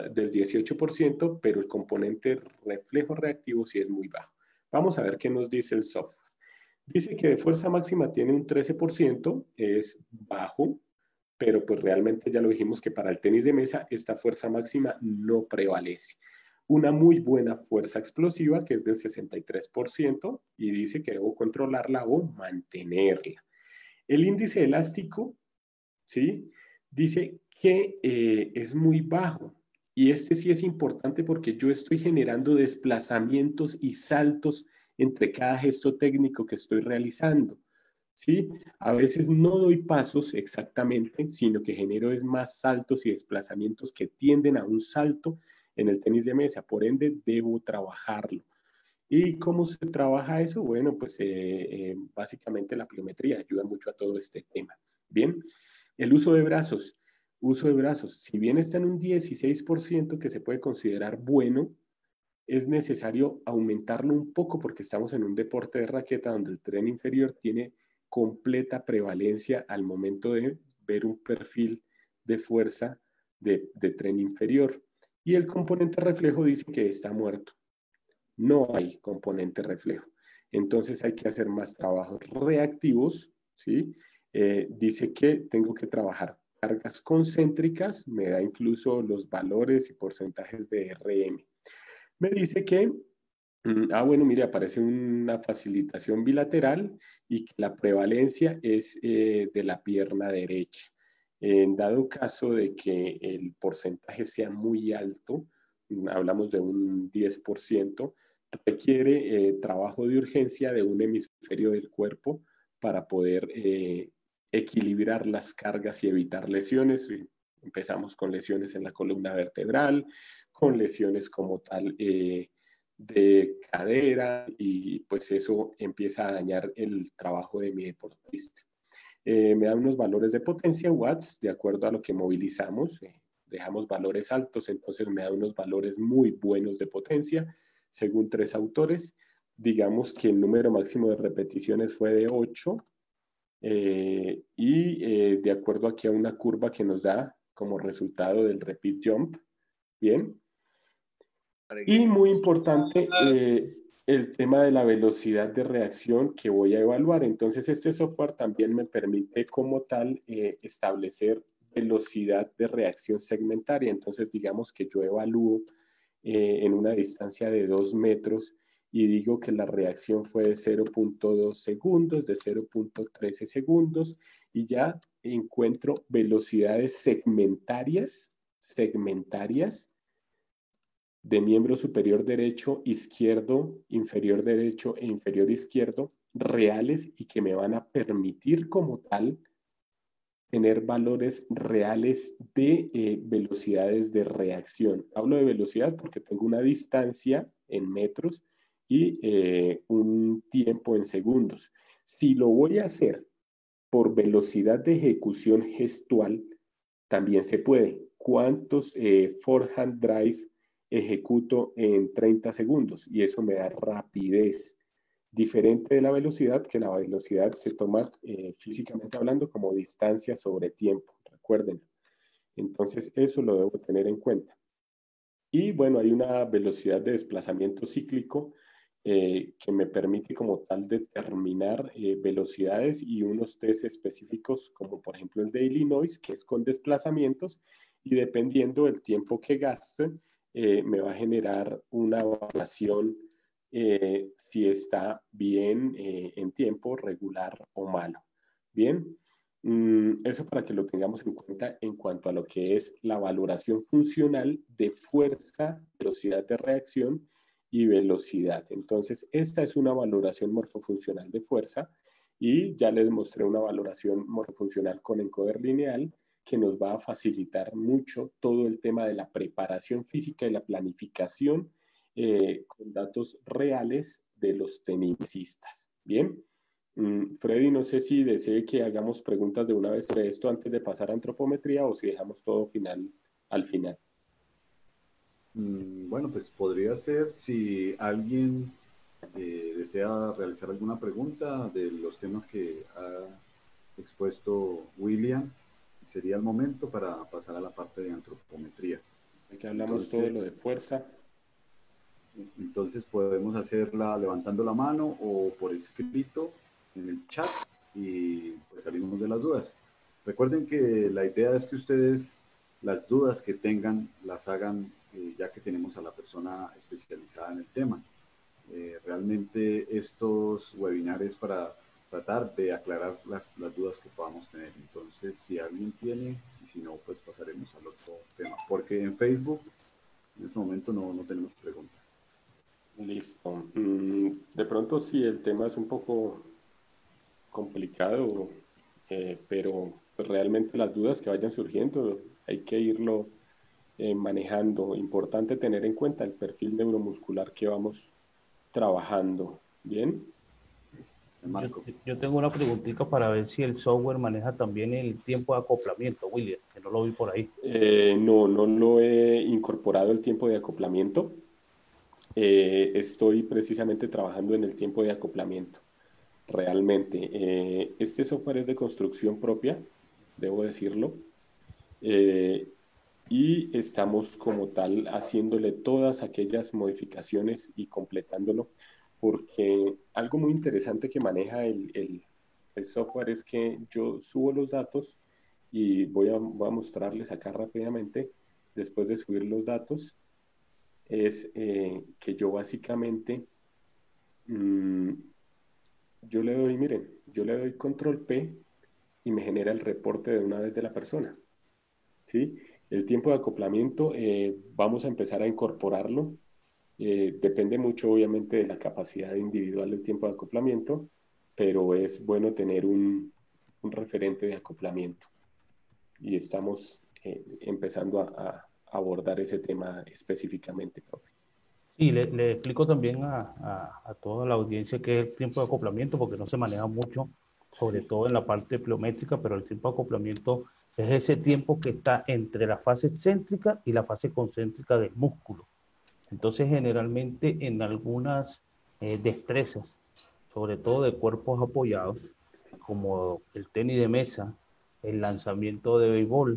18%, pero el componente reflejo reactivo sí es muy bajo. Vamos a ver qué nos dice el software. Dice que de fuerza máxima tiene un 13%, es bajo, pero pues realmente ya lo dijimos que para el tenis de mesa esta fuerza máxima no prevalece. Una muy buena fuerza explosiva que es del 63% y dice que debo controlarla o mantenerla. El índice elástico, ¿sí? Dice que es muy bajo, y este sí es importante porque yo estoy generando desplazamientos y saltos entre cada gesto técnico que estoy realizando, ¿sí? A veces no doy pasos exactamente, sino que genero es más saltos y desplazamientos que tienden a un salto en el tenis de mesa, por ende debo trabajarlo. ¿Y cómo se trabaja eso? Bueno, pues básicamente la pliometría ayuda mucho a todo este tema. Bien, el uso de brazos. Uso de brazos, si bien está en un 16% que se puede considerar bueno, es necesario aumentarlo un poco porque estamos en un deporte de raqueta donde el tren inferior tiene completa prevalencia al momento de ver un perfil de fuerza de tren inferior. Y el componente reflejo dice que está muerto. No hay componente reflejo. Entonces hay que hacer más trabajos reactivos, ¿sí? Dice que tengo que trabajar cargas concéntricas, me da incluso los valores y porcentajes de RM. Me dice que, bueno, mire, aparece una facilitación bilateral y que la prevalencia es de la pierna derecha. En dado caso de que el porcentaje sea muy alto, hablamos de un 10%, requiere trabajo de urgencia de un hemisferio del cuerpo para poder equilibrar las cargas y evitar lesiones. Empezamos con lesiones en la columna vertebral, con lesiones como tal de cadera, y pues eso empieza a dañar el trabajo de mi deportista. Me da unos valores de potencia, watts, de acuerdo a lo que movilizamos. Dejamos valores altos, entonces me da unos valores muy buenos de potencia, según 3 autores. Digamos que el número máximo de repeticiones fue de 8, de acuerdo aquí a una curva que nos da como resultado del repeat jump. Bien. Y muy importante, el tema de la velocidad de reacción que voy a evaluar. Entonces, este software también me permite como tal establecer velocidad de reacción segmentaria. Entonces, digamos que yo evalúo en una distancia de 2 metros y digo que la reacción fue de 0.2 segundos, de 0.13 segundos, y ya encuentro velocidades segmentarias de miembro superior derecho, izquierdo, inferior derecho e inferior izquierdo, reales, y que me van a permitir como tal tener valores reales de velocidades de reacción. Hablo de velocidad porque tengo una distancia en metros y un tiempo en segundos. Si lo voy a hacer por velocidad de ejecución gestual, también se puede. ¿Cuántos forehand drive ejecuto en 30 segundos? Y eso me da rapidez, diferente de la velocidad, que la velocidad se toma físicamente hablando como distancia sobre tiempo, recuerden. Entonces eso lo debo tener en cuenta. Y bueno, hay una velocidad de desplazamiento cíclico que me permite como tal determinar velocidades y unos test específicos, como por ejemplo el de Illinois, que es con desplazamientos, y dependiendo del tiempo que gaste, me va a generar una evaluación si está bien en tiempo, regular o malo. Bien, eso para que lo tengamos en cuenta en cuanto a lo que es la valoración funcional de fuerza, velocidad de reacción y velocidad. Entonces, esta es una valoración morfofuncional de fuerza, y ya les mostré una valoración morfofuncional con encoder lineal que nos va a facilitar mucho todo el tema de la preparación física y la planificación con datos reales de los tenistas. Bien, Freddy, no sé si desee que hagamos preguntas de una vez sobre esto antes de pasar a antropometría, o si dejamos todo al final. Bueno, pues podría ser, si alguien desea realizar alguna pregunta de los temas que ha expuesto William, sería el momento para pasar a la parte de antropometría. Aquí hablamos todo lo de fuerza. Entonces podemos hacerla levantando la mano o por escrito en el chat, y pues salimos de las dudas. Recuerden que la idea es que ustedes las dudas que tengan las hagan ya que tenemos a la persona especializada en el tema. Realmente estos webinars para tratar de aclarar las dudas que podamos tener. Entonces, si alguien tiene, y si no, pues pasaremos al otro tema, porque en Facebook en este momento no tenemos preguntas. Listo. De pronto sí, el tema es un poco complicado, pero pues realmente las dudas que vayan surgiendo hay que irlo manejando. Importante tener en cuenta el perfil neuromuscular que vamos trabajando. ¿Bien? Yo tengo una preguntita para ver si el software maneja también el tiempo de acoplamiento, William, que no lo vi por ahí. No lo he incorporado el tiempo de acoplamiento. Estoy precisamente trabajando en el tiempo de acoplamiento. realmente. Este software es de construcción propia, debo decirlo, y estamos como tal haciéndole todas aquellas modificaciones y completándolo, porque algo muy interesante que maneja el software es que yo subo los datos y voy a mostrarles acá rápidamente, después de subir los datos, es que yo básicamente, mmm, yo le doy, miren, yo le doy control P y me genera el reporte de una vez de la persona, ¿sí? El tiempo de acoplamiento, vamos a empezar a incorporarlo. Depende mucho, obviamente, de la capacidad individual del tiempo de acoplamiento, pero es bueno tener un referente de acoplamiento. Y estamos empezando a abordar ese tema específicamente, profe. Y le explico también a toda la audiencia qué es el tiempo de acoplamiento, porque no se maneja mucho, sobre Sí. todo en la parte pliométrica, pero el tiempo de acoplamiento es ese tiempo que está entre la fase excéntrica y la fase concéntrica del músculo. Entonces, generalmente en algunas destrezas, sobre todo de cuerpos apoyados, como el tenis de mesa, el lanzamiento de béisbol,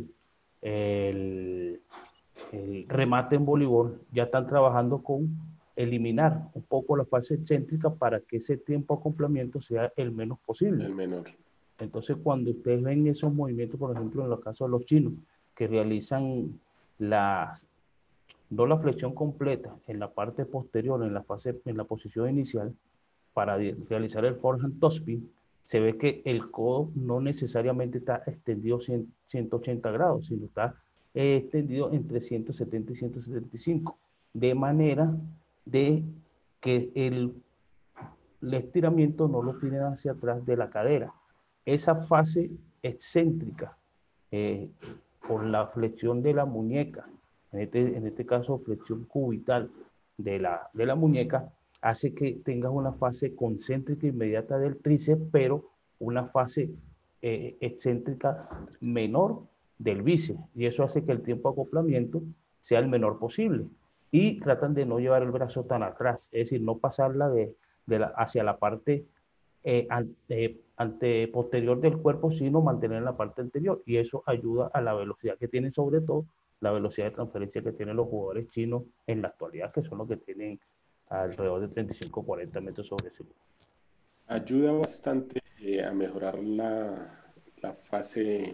el el remate en voleibol, ya están trabajando con eliminar un poco la fase excéntrica para que ese tiempo de acoplamiento sea el menos posible. El menor. Entonces, cuando ustedes ven esos movimientos, por ejemplo, en los casos de los chinos, que realizan las, no la flexión completa en la parte posterior, en la posición inicial, para realizar el forehand topspin, se ve que el codo no necesariamente está extendido 180 grados, sino está extendido entre 170 y 175, de manera de que el estiramiento no lo tienen hacia atrás de la cadera. Esa fase excéntrica, eh, por la flexión de la muñeca, en este caso flexión cubital de la muñeca, hace que tengas una fase concéntrica inmediata del tríceps, pero una fase excéntrica menor del bíceps. Y eso hace que el tiempo de acoplamiento sea el menor posible. Y tratan de no llevar el brazo tan atrás, es decir, no pasarla hacia la parte posterior del cuerpo, sino mantener en la parte anterior. Y eso ayuda a la velocidad que tienen, sobre todo la velocidad de transferencia que tienen los jugadores chinos en la actualidad, que son los que tienen alrededor de 35-40 metros sobre segundo. Ayuda bastante a mejorar la fase,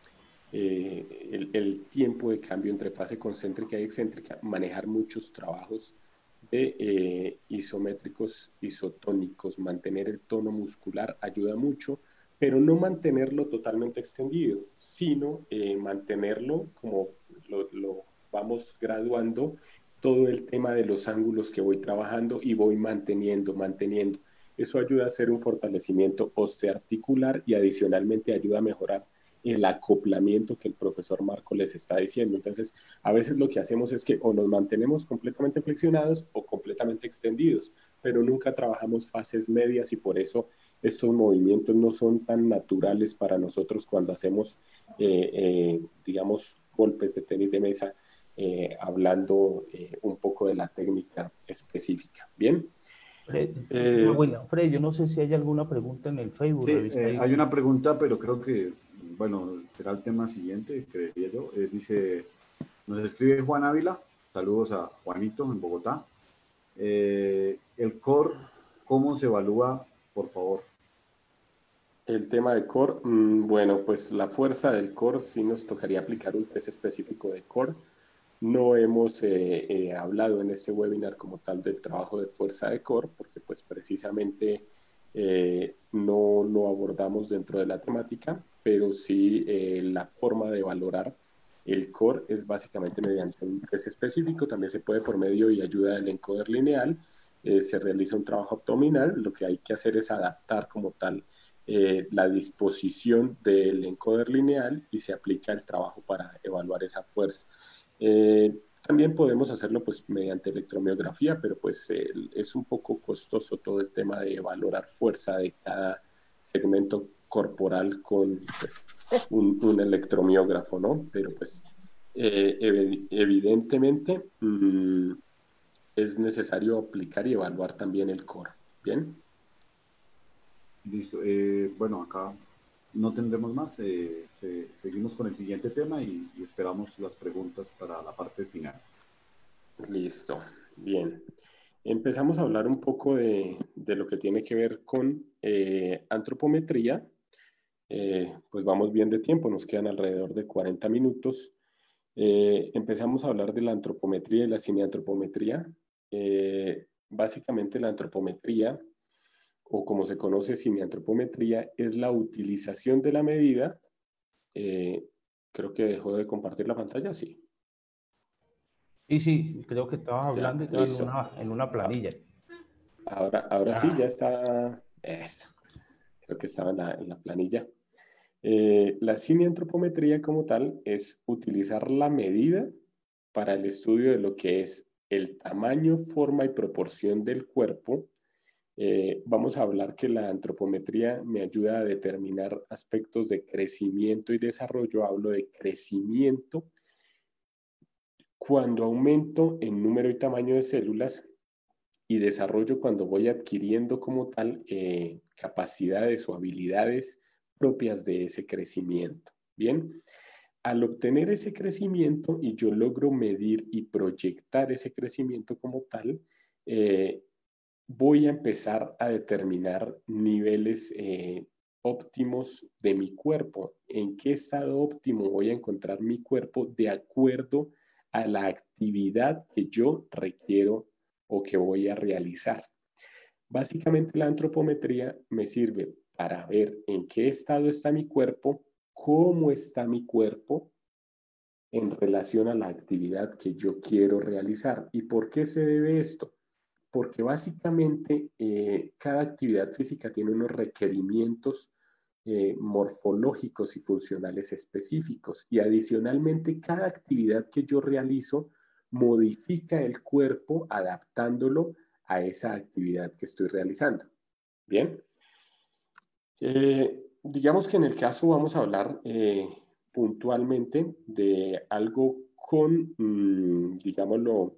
el tiempo de cambio entre fase concéntrica y excéntrica, manejar muchos trabajos de isométricos, isotónicos, mantener el tono muscular ayuda mucho, pero no mantenerlo totalmente extendido, sino mantenerlo como lo vamos graduando, todo el tema de los ángulos que voy trabajando y voy manteniendo. Eso ayuda a hacer un fortalecimiento osteoarticular y adicionalmente ayuda a mejorar el acoplamiento que el profesor Marco les está diciendo. Entonces, a veces lo que hacemos es que o nos mantenemos completamente flexionados o completamente extendidos, pero nunca trabajamos fases medias y por eso estos movimientos no son tan naturales para nosotros cuando hacemos, digamos, golpes de tenis de mesa, hablando un poco de la técnica específica. ¿Bien? Fred, yo no sé si hay alguna pregunta en el Facebook. Sí, Revista ahí. hay una pregunta, pero creo que, bueno, será el tema siguiente, creería yo. Dice, nos escribe Juan Ávila, saludos a Juanito en Bogotá. El core, ¿cómo se evalúa, por favor? El tema de core, bueno, pues la fuerza del core sí nos tocaría aplicar un test específico de core. No hemos hablado en este webinar como tal del trabajo de fuerza de core, porque pues precisamente no lo abordamos dentro de la temática, pero sí la forma de valorar el core es básicamente mediante un test específico, también se puede por medio y ayuda del encoder lineal, se realiza un trabajo abdominal, lo que hay que hacer es adaptar como tal la disposición del encoder lineal y se aplica el trabajo para evaluar esa fuerza. También podemos hacerlo pues mediante electromiografía, pero pues es un poco costoso todo el tema de valorar fuerza de cada segmento corporal con pues, un electromiógrafo, ¿no? Pero pues evidentemente es necesario aplicar y evaluar también el core, ¿bien? Listo. Bueno, acá no tendremos más. Seguimos con el siguiente tema y esperamos las preguntas para la parte final. Listo, bien. Empezamos a hablar un poco de lo que tiene que ver con antropometría. Pues vamos bien de tiempo, nos quedan alrededor de 40 minutos. Empezamos a hablar de la antropometría y la cineantropometría. Básicamente la antropometría, o como se conoce cineantropometría, es la utilización de la medida. Creo que dejó de compartir la pantalla, sí. Sí, creo que estabas Ya, hablando y estaba listo. en una planilla. Ahora sí, ya está. Creo que estaba en la planilla. La cineantropometría como tal es utilizar la medida para el estudio de lo que es el tamaño, forma y proporción del cuerpo. Vamos a hablar que la antropometría me ayuda a determinar aspectos de crecimiento y desarrollo. Hablo de crecimiento cuando aumento en número y tamaño de células, y desarrollo cuando voy adquiriendo como tal capacidades o habilidades propias de ese crecimiento. Bien, al obtener ese crecimiento y yo logro medir y proyectar ese crecimiento como tal, voy a empezar a determinar niveles óptimos de mi cuerpo. ¿En qué estado óptimo voy a encontrar mi cuerpo de acuerdo a la actividad que yo requiero o que voy a realizar? Básicamente la antropometría me sirve para ver en qué estado está mi cuerpo, cómo está mi cuerpo en relación a la actividad que yo quiero realizar. ¿Y por qué se debe esto? Porque básicamente cada actividad física tiene unos requerimientos morfológicos y funcionales específicos, y adicionalmente cada actividad que yo realizo modifica el cuerpo adaptándolo a esa actividad que estoy realizando. Bien, digamos que en el caso vamos a hablar puntualmente de algo con, digámoslo,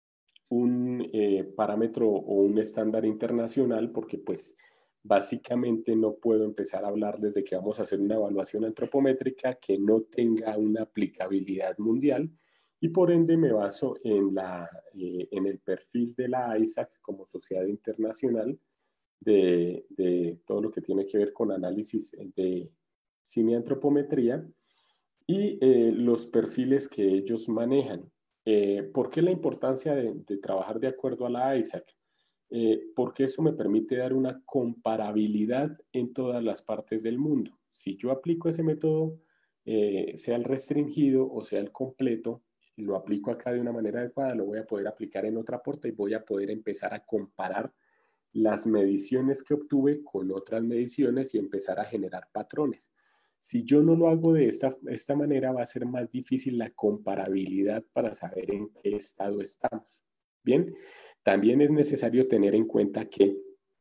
un parámetro o un estándar internacional, porque pues básicamente no puedo empezar a hablar desde que vamos a hacer una evaluación antropométrica que no tenga una aplicabilidad mundial, y por ende me baso en el perfil de la ISAC como sociedad internacional de todo lo que tiene que ver con análisis de cineantropometría y los perfiles que ellos manejan. ¿Por qué la importancia de trabajar de acuerdo a la ISAC? Porque eso me permite dar una comparabilidad en todas las partes del mundo. Si yo aplico ese método, sea el restringido o sea el completo, lo aplico acá de una manera adecuada, lo voy a poder aplicar en otra porta y voy a poder empezar a comparar las mediciones que obtuve con otras mediciones y empezar a generar patrones. Si yo no lo hago de esta manera, va a ser más difícil la comparabilidad para saber en qué estado estamos. Bien, también es necesario tener en cuenta que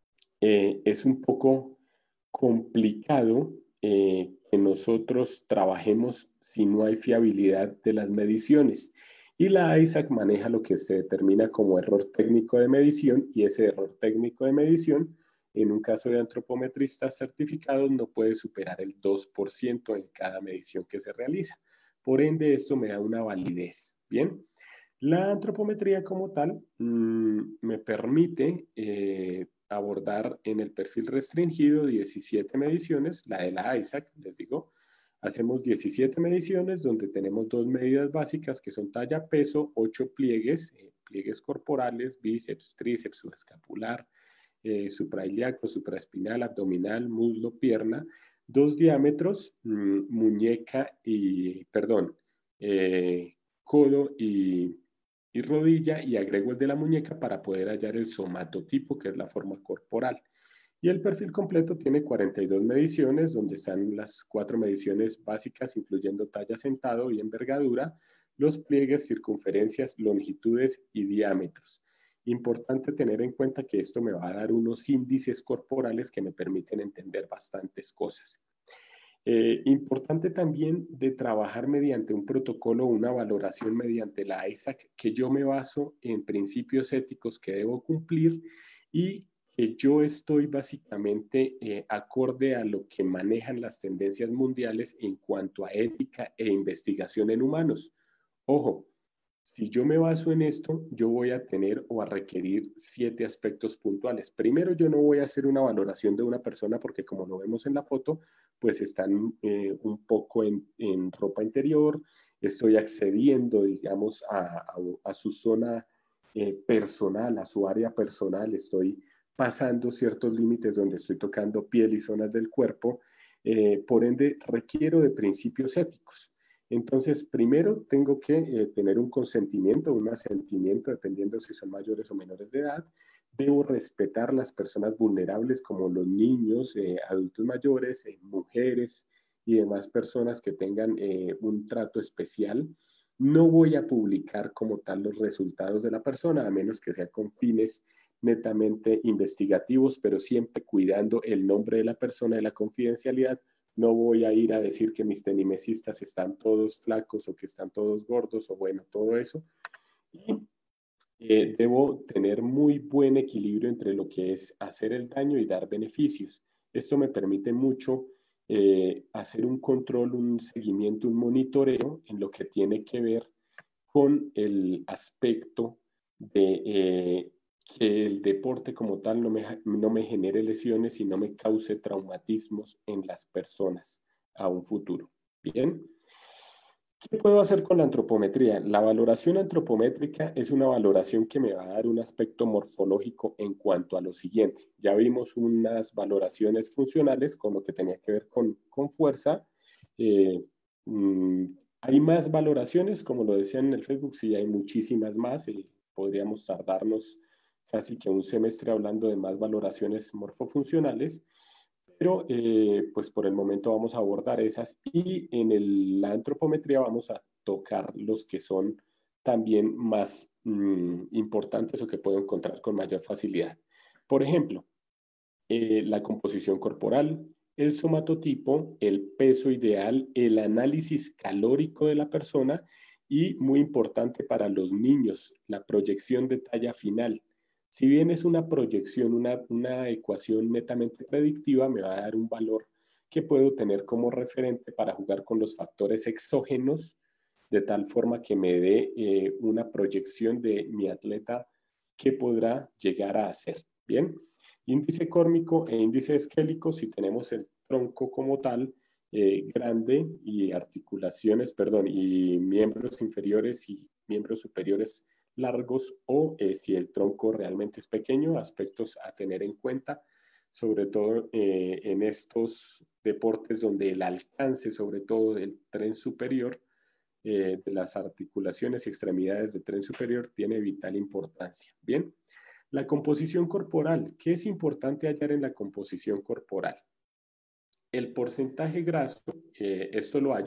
es un poco complicado que nosotros trabajemos si no hay fiabilidad de las mediciones. Y la ISAC maneja lo que se determina como error técnico de medición, y ese error técnico de medición, en un caso de antropometristas certificados, no puede superar el 2% en cada medición que se realiza. Por ende, esto me da una validez. Bien, la antropometría como tal me permite abordar en el perfil restringido 17 mediciones, la de la ISAC, les digo. Hacemos 17 mediciones donde tenemos dos medidas básicas que son talla, peso, 8 pliegues, pliegues corporales, bíceps, tríceps, subescapular, suprailíaco, supraespinal, abdominal, muslo, pierna, dos diámetros, muñeca y, perdón, codo y rodilla, y agrego el de la muñeca para poder hallar el somatotipo, que es la forma corporal. Y el perfil completo tiene 42 mediciones, donde están las 4 mediciones básicas, incluyendo talla, sentado y envergadura, los pliegues, circunferencias, longitudes y diámetros. Importante tener en cuenta que esto me va a dar unos índices corporales que me permiten entender bastantes cosas. Importante también de trabajar mediante un protocolo, una valoración mediante la ISAC, que yo me baso en principios éticos que debo cumplir y que yo estoy básicamente acorde a lo que manejan las tendencias mundiales en cuanto a ética e investigación en humanos. Ojo, si yo me baso en esto, yo voy a tener o a requerir 7 aspectos puntuales. Primero, yo no voy a hacer una valoración de una persona porque, como lo vemos en la foto, pues están un poco en ropa interior, estoy accediendo, digamos, a su zona personal, a su área personal, estoy pasando ciertos límites donde estoy tocando piel y zonas del cuerpo, por ende requiero de principios éticos. Entonces, primero tengo que tener un consentimiento, un asentimiento, dependiendo si son mayores o menores de edad. Debo respetar las personas vulnerables como los niños, adultos mayores, mujeres y demás personas que tengan un trato especial. No voy a publicar como tal los resultados de la persona, a menos que sea con fines netamente investigativos, pero siempre cuidando el nombre de la persona y la confidencialidad. No voy a ir a decir que mis tenimesistas están todos flacos o que están todos gordos o bueno, todo eso. Y debo tener muy buen equilibrio entre lo que es hacer el daño y dar beneficios. Esto me permite mucho hacer un control, un seguimiento, un monitoreo en lo que tiene que ver con el aspecto de que el deporte como tal no me genere lesiones y no me cause traumatismos en las personas a un futuro. Bien. ¿Qué puedo hacer con la antropometría? La valoración antropométrica es una valoración que me va a dar un aspecto morfológico en cuanto a lo siguiente. Ya vimos unas valoraciones funcionales con lo que tenía que ver con fuerza. Hay más valoraciones, como lo decían en el Facebook, sí hay muchísimas más. Podríamos tardarnos casi que un semestre hablando de más valoraciones morfofuncionales. Pero pues por el momento vamos a abordar esas y en la antropometría vamos a tocar los que son también más importantes o que puedo encontrar con mayor facilidad. Por ejemplo, la composición corporal, el somatotipo, el peso ideal, el análisis calórico de la persona y, muy importante para los niños, la proyección de talla final. Si bien es una proyección, una ecuación netamente predictiva, me va a dar un valor que puedo tener como referente para jugar con los factores exógenos, de tal forma que me dé una proyección de mi atleta que podrá llegar a hacer. Bien, índice córmico e índice esquélico, si tenemos el tronco como tal, grande y articulaciones, perdón, y miembros inferiores y miembros superiores largos o si el tronco realmente es pequeño, aspectos a tener en cuenta, sobre todo en estos deportes donde el alcance, sobre todo del tren superior, de las articulaciones y extremidades del tren superior, tiene vital importancia. Bien, la composición corporal. ¿Qué es importante hallar en la composición corporal? El porcentaje graso, esto lo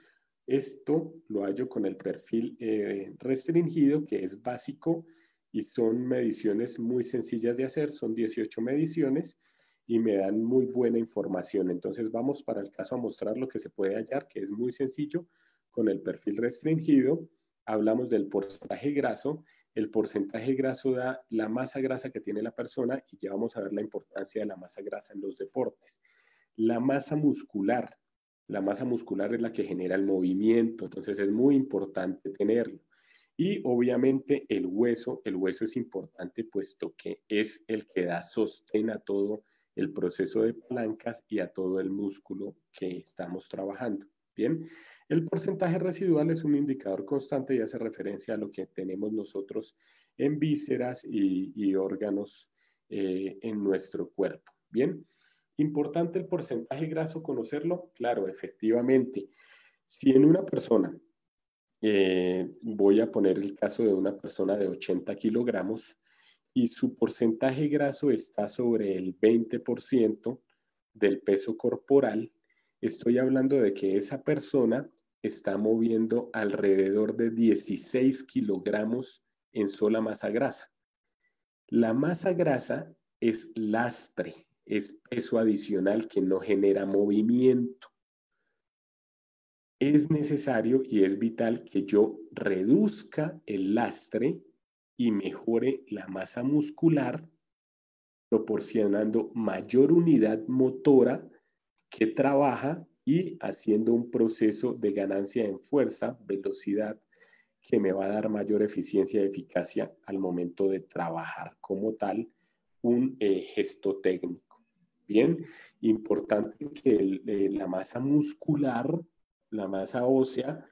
hallo con el perfil restringido, que es básico y son mediciones muy sencillas de hacer, son 18 mediciones y me dan muy buena información. Entonces vamos para el caso a mostrar lo que se puede hallar, que es muy sencillo. Con el perfil restringido hablamos del porcentaje graso. El porcentaje graso da la masa grasa que tiene la persona y ya vamos a ver la importancia de la masa grasa en los deportes. La masa muscular es la que genera el movimiento, entonces es muy importante tenerlo. Y obviamente el hueso es importante puesto que es el que da sostén a todo el proceso de palancas y a todo el músculo que estamos trabajando. Bien, el porcentaje residual es un indicador constante y hace referencia a lo que tenemos nosotros en vísceras y órganos en nuestro cuerpo. Bien. ¿Importante el porcentaje graso conocerlo? Claro, efectivamente. Si en una persona, voy a poner el caso de una persona de 80 kilogramos y su porcentaje graso está sobre el 20% del peso corporal, estoy hablando de que esa persona está moviendo alrededor de 16 kilogramos en sola masa grasa. La masa grasa es lastre, es peso adicional que no genera movimiento. Es necesario y es vital que yo reduzca el lastre y mejore la masa muscular, proporcionando mayor unidad motora que trabaja y haciendo un proceso de ganancia en fuerza, velocidad, que me va a dar mayor eficiencia y eficacia al momento de trabajar como tal un gesto técnico. Bien, importante que la masa muscular, la masa ósea,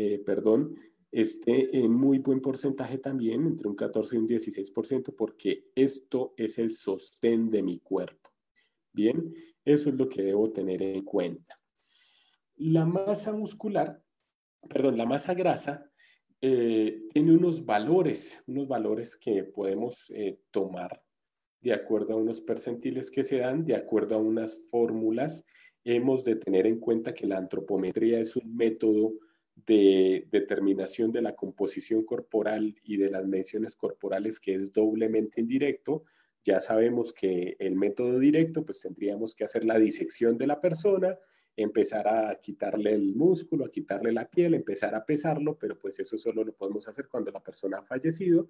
esté en muy buen porcentaje también, entre un 14 y un 16%, porque esto es el sostén de mi cuerpo. Bien, eso es lo que debo tener en cuenta. La masa muscular, la masa grasa, tiene unos valores que podemos tomar de acuerdo a unos percentiles que se dan, de acuerdo a unas fórmulas. Hemos de tener en cuenta que la antropometría es un método de determinación de la composición corporal y de las mediciones corporales que es doblemente indirecto. Ya sabemos que el método directo, pues tendríamos que hacer la disección de la persona, empezar a quitarle el músculo, a quitarle la piel, empezar a pesarlo, pero pues eso solo lo podemos hacer cuando la persona ha fallecido.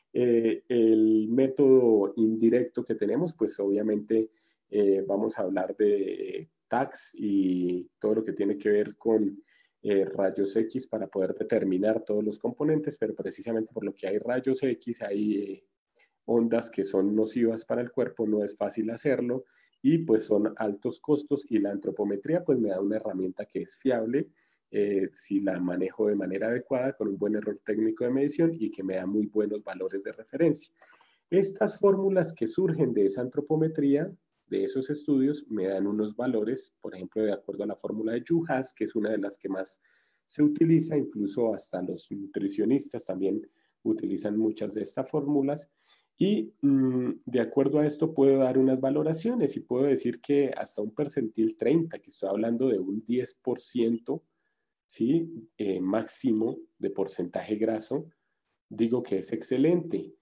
El método indirecto que tenemos, pues obviamente vamos a hablar de TACS y todo lo que tiene que ver con rayos X para poder determinar todos los componentes, pero precisamente por lo que hay rayos X, hay ondas que son nocivas para el cuerpo, no es fácil hacerlo y pues son altos costos, y la antropometría pues me da una herramienta que es fiable si la manejo de manera adecuada con un buen error técnico de medición y que me da muy buenos valores de referencia. Estas fórmulas que surgen de esa antropometría, de esos estudios, me dan unos valores, por ejemplo, de acuerdo a la fórmula de Juhas, que es una de las que más se utiliza, incluso hasta los nutricionistas también utilizan muchas de estas fórmulas. Y de acuerdo a esto puedo dar unas valoraciones y puedo decir que hasta un percentil 30, que estoy hablando de un 10%, ¿sí? Máximo de porcentaje graso, digo que es excelente.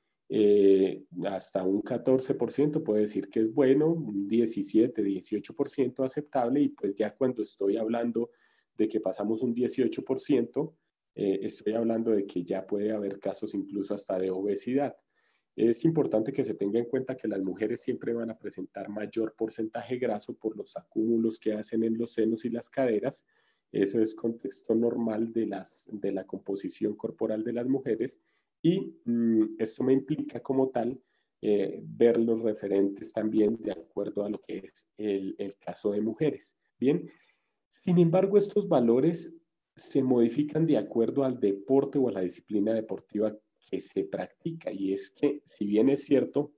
Hasta un 14% puedo decir que es bueno, un 17, 18% aceptable, y pues ya cuando estoy hablando de que pasamos un 18%, estoy hablando de que ya puede haber casos incluso hasta de obesidad. Es importante que se tenga en cuenta que las mujeres siempre van a presentar mayor porcentaje graso por los acúmulos que hacen en los senos y las caderas. Eso es contexto normal de la composición corporal de las mujeres, y esto me implica como tal ver los referentes también de acuerdo a lo que es el caso de mujeres. Bien, sin embargo, estos valores se modifican de acuerdo al deporte o a la disciplina deportiva que se practica, y es que, si bien es cierto,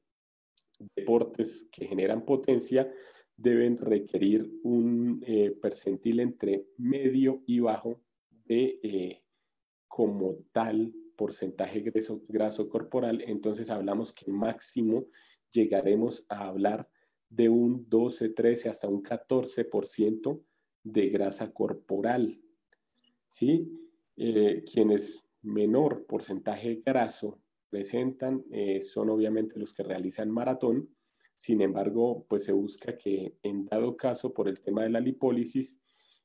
deportes que generan potencia deben requerir un percentil entre medio y bajo de como tal porcentaje graso corporal. Entonces hablamos que máximo llegaremos a hablar de un 12, 13 hasta un 14% de grasa corporal, ¿sí? Quienes menor porcentaje graso presentan son obviamente los que realizan maratón. Sin embargo, pues se busca que, en dado caso, por el tema de la lipólisis,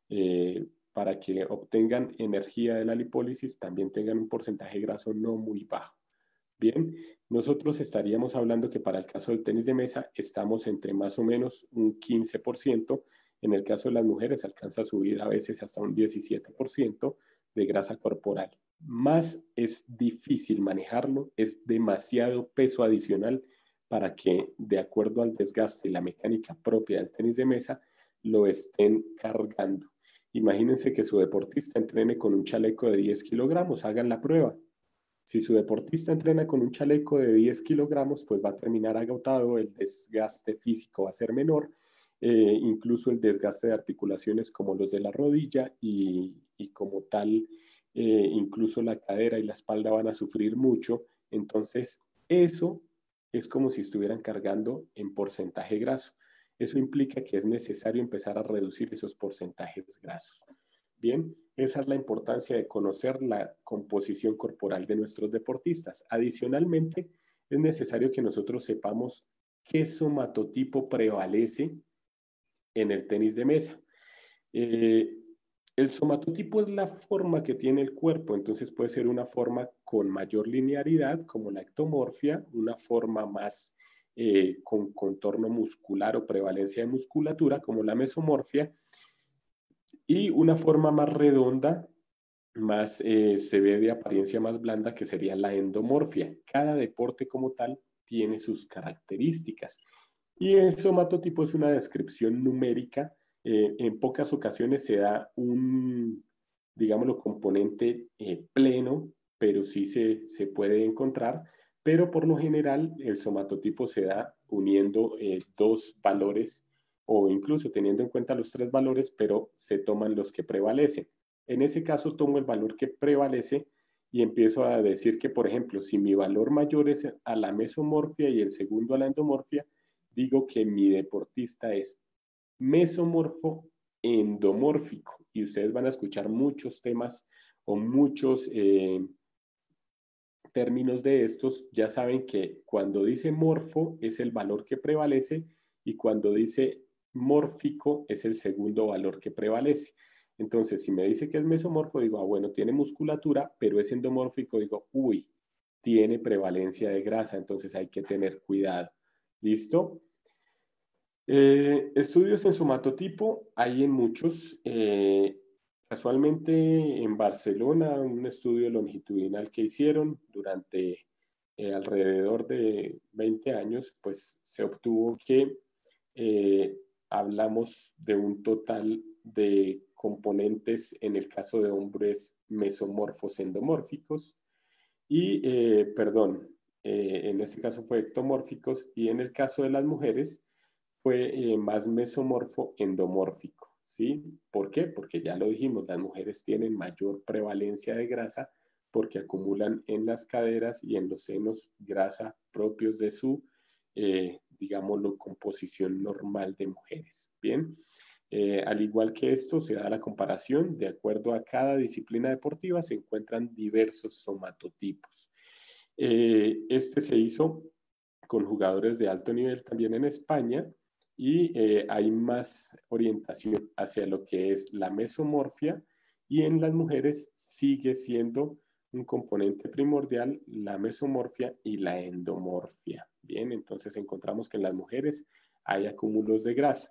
para que obtengan energía de la lipólisis, también tengan un porcentaje graso no muy bajo. Bien, nosotros estaríamos hablando que para el caso del tenis de mesa estamos entre más o menos un 15%, en el caso de las mujeres alcanza a subir a veces hasta un 17% de grasa corporal. Más es difícil manejarlo, es demasiado peso adicional para que, de acuerdo al desgaste y la mecánica propia del tenis de mesa, lo estén cargando. Imagínense que su deportista entrene con un chaleco de 10 kilogramos, hagan la prueba. Si su deportista entrena con un chaleco de 10 kilogramos, pues va a terminar agotado, el desgaste físico va a ser menor, incluso el desgaste de articulaciones como los de la rodilla y como tal, incluso la cadera y la espalda van a sufrir mucho. Entonces, eso es como si estuvieran cargando en porcentaje graso. Eso implica que es necesario empezar a reducir esos porcentajes grasos. Bien, esa es la importancia de conocer la composición corporal de nuestros deportistas. Adicionalmente, es necesario que nosotros sepamos qué somatotipo prevalece en el tenis de mesa. El somatotipo es la forma que tiene el cuerpo, entonces puede ser una forma con mayor linearidad, como la ectomorfia, una forma más con contorno muscular o prevalencia de musculatura, como la mesomorfia, y una forma más redonda, más se ve de apariencia más blanda, que sería la endomorfia. Cada deporte como tal tiene sus características. Y el somatotipo es una descripción numérica. En pocas ocasiones se da un, digámoslo, componente pleno, pero sí se puede encontrar. Pero por lo general el somatotipo se da uniendo dos valores o incluso teniendo en cuenta los tres valores, pero se toman los que prevalecen. En ese caso tomo el valor que prevalece y empiezo a decir que, por ejemplo, si mi valor mayor es a la mesomorfia y el segundo a la endomorfia, digo que mi deportista es mesomorfo endomórfico. Y ustedes van a escuchar muchos temas o muchos términos de estos. Ya saben que cuando dice morfo es el valor que prevalece y cuando dice mórfico es el segundo valor que prevalece. Entonces, si me dice que es mesomorfo, digo, bueno, tiene musculatura, pero es endomórfico, digo, uy, tiene prevalencia de grasa, entonces hay que tener cuidado. ¿Listo? Estudios en somatotipo hay en muchos. Casualmente en Barcelona, un estudio longitudinal que hicieron durante alrededor de 20 años, pues se obtuvo que hablamos de un total de componentes, en el caso de hombres, mesomorfos endomórficos, y, en este caso fue ectomórficos, y en el caso de las mujeres fue más mesomorfo endomórfico, ¿sí? ¿Por qué? Porque ya lo dijimos, las mujeres tienen mayor prevalencia de grasa porque acumulan en las caderas y en los senos grasa propios de su, digámoslo, composición normal de mujeres, ¿bien? Al igual que esto, se da la comparación. De acuerdo a cada disciplina deportiva, se encuentran diversos somatotipos. Este se hizo con jugadores de alto nivel también en España y hay más orientación hacia lo que es la mesomorfia, y en las mujeres sigue siendo un componente primordial la mesomorfia y la endomorfia. Bien, entonces encontramos que en las mujeres hay acúmulos de grasa.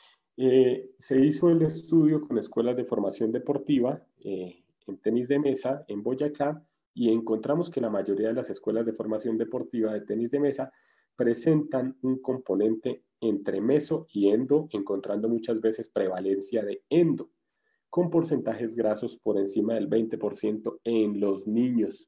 Se hizo el estudio con escuelas de formación deportiva en tenis de mesa en Boyacá, y encontramos que la mayoría de las escuelas de formación deportiva de tenis de mesa presentan un componente entre meso y endo, encontrando muchas veces prevalencia de endo, con porcentajes grasos por encima del 20% en los niños.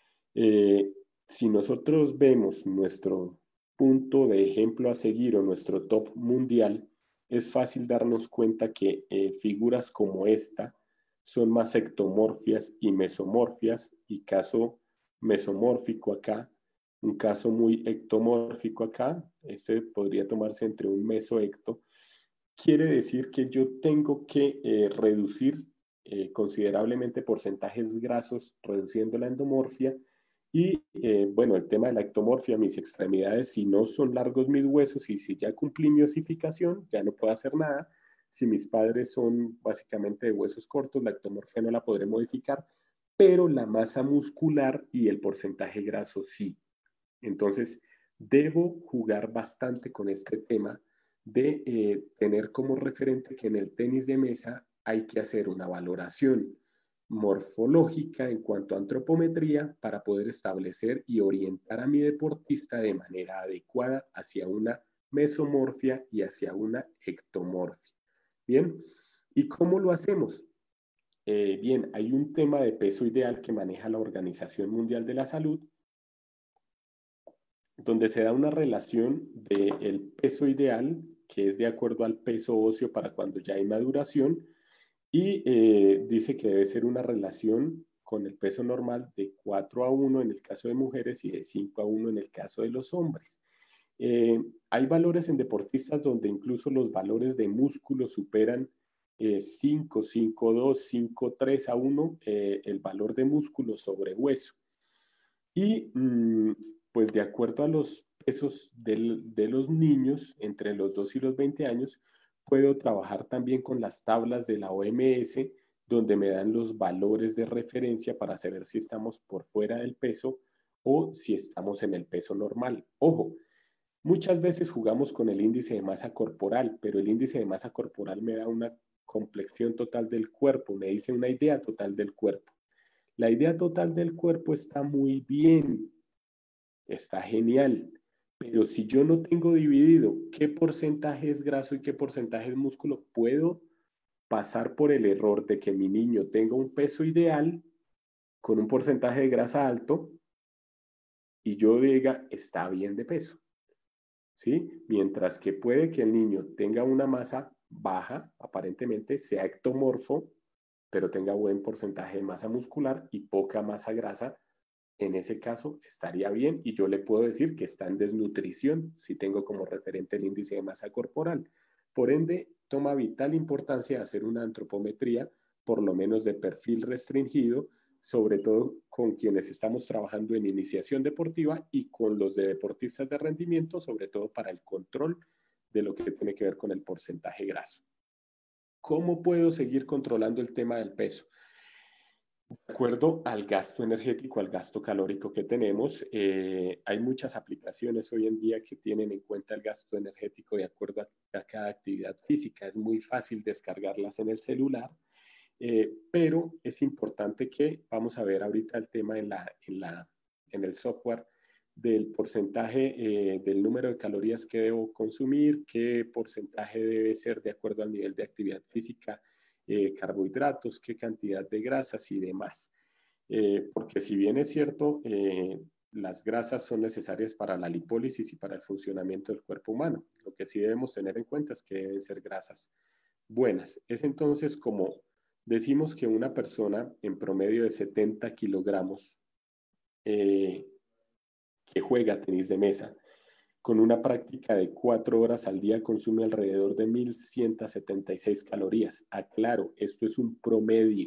Si nosotros vemos nuestro punto de ejemplo a seguir o nuestro top mundial, es fácil darnos cuenta que figuras como esta son más ectomorfias y mesomorfias, y caso mesomórfico acá, un caso muy ectomórfico acá, este podría tomarse entre un mesoecto. Quiere decir que yo tengo que reducir considerablemente porcentajes grasos, reduciendo la endomorfia. Y bueno, el tema de la ectomorfia, mis extremidades, si no son largos mis huesos y si ya cumplí mi osificación, ya no puedo hacer nada. Si mis padres son básicamente de huesos cortos, la ectomorfia no la podré modificar, pero la masa muscular y el porcentaje graso sí. Entonces, debo jugar bastante con este tema de tener como referente que en el tenis de mesa hay que hacer una valoración morfológica en cuanto a antropometría para poder establecer y orientar a mi deportista de manera adecuada hacia una mesomorfia y hacia una ectomorfia. Bien, ¿y cómo lo hacemos? Bien, hay un tema de peso ideal que maneja la Organización Mundial de la Salud, donde se da una relación del peso ideal, que es de acuerdo al peso óseo para cuando ya hay maduración, y dice que debe ser una relación con el peso normal de 4:1 en el caso de mujeres y de 5:1 en el caso de los hombres. Hay valores en deportistas donde incluso los valores de músculo superan 5, 5:2, 5:3:1 el valor de músculo sobre hueso. Y pues de acuerdo a los pesos de los niños entre los 2 y los 20 años, puedo trabajar también con las tablas de la OMS, donde me dan los valores de referencia para saber si estamos por fuera del peso o si estamos en el peso normal. Ojo, Muchas veces jugamos con el índice de masa corporal, pero el índice de masa corporal me da una complexión total del cuerpo, me dice una idea total del cuerpo. La idea total del cuerpo está muy bien, está genial, pero si yo no tengo dividido qué porcentaje es graso y qué porcentaje es músculo, puedo pasar por el error de que mi niño tenga un peso ideal con un porcentaje de grasa alto y yo diga, está bien de peso, ¿sí? Mientras que puede que el niño tenga una masa baja, aparentemente, sea ectomorfo, pero tenga buen porcentaje de masa muscular y poca masa grasa. En ese caso estaría bien y yo le puedo decir que está en desnutrición si tengo como referente el índice de masa corporal. Por ende, toma vital importancia hacer una antropometría, por lo menos de perfil restringido, sobre todo con quienes estamos trabajando en iniciación deportiva y con los de deportistas de rendimiento, sobre todo para el control de lo que tiene que ver con el porcentaje graso. ¿Cómo puedo seguir controlando el tema del peso? De acuerdo al gasto energético, al gasto calórico que tenemos, hay muchas aplicaciones hoy en día que tienen en cuenta el gasto energético de acuerdo a cada actividad física. Es muy fácil descargarlas en el celular, pero es importante que, vamos a ver ahorita el tema en el software del porcentaje del número de calorías que debo consumir, qué porcentaje debe ser de acuerdo al nivel de actividad física, carbohidratos, qué cantidad de grasas y demás. Porque si bien es cierto, las grasas son necesarias para la lipólisis y para el funcionamiento del cuerpo humano. Lo que sí debemos tener en cuenta es que deben ser grasas buenas. Es entonces como decimos que una persona en promedio de 70 kilogramos que juega tenis de mesa, con una práctica de 4 horas al día consume alrededor de 1.176 calorías. Aclaro, esto es un promedio.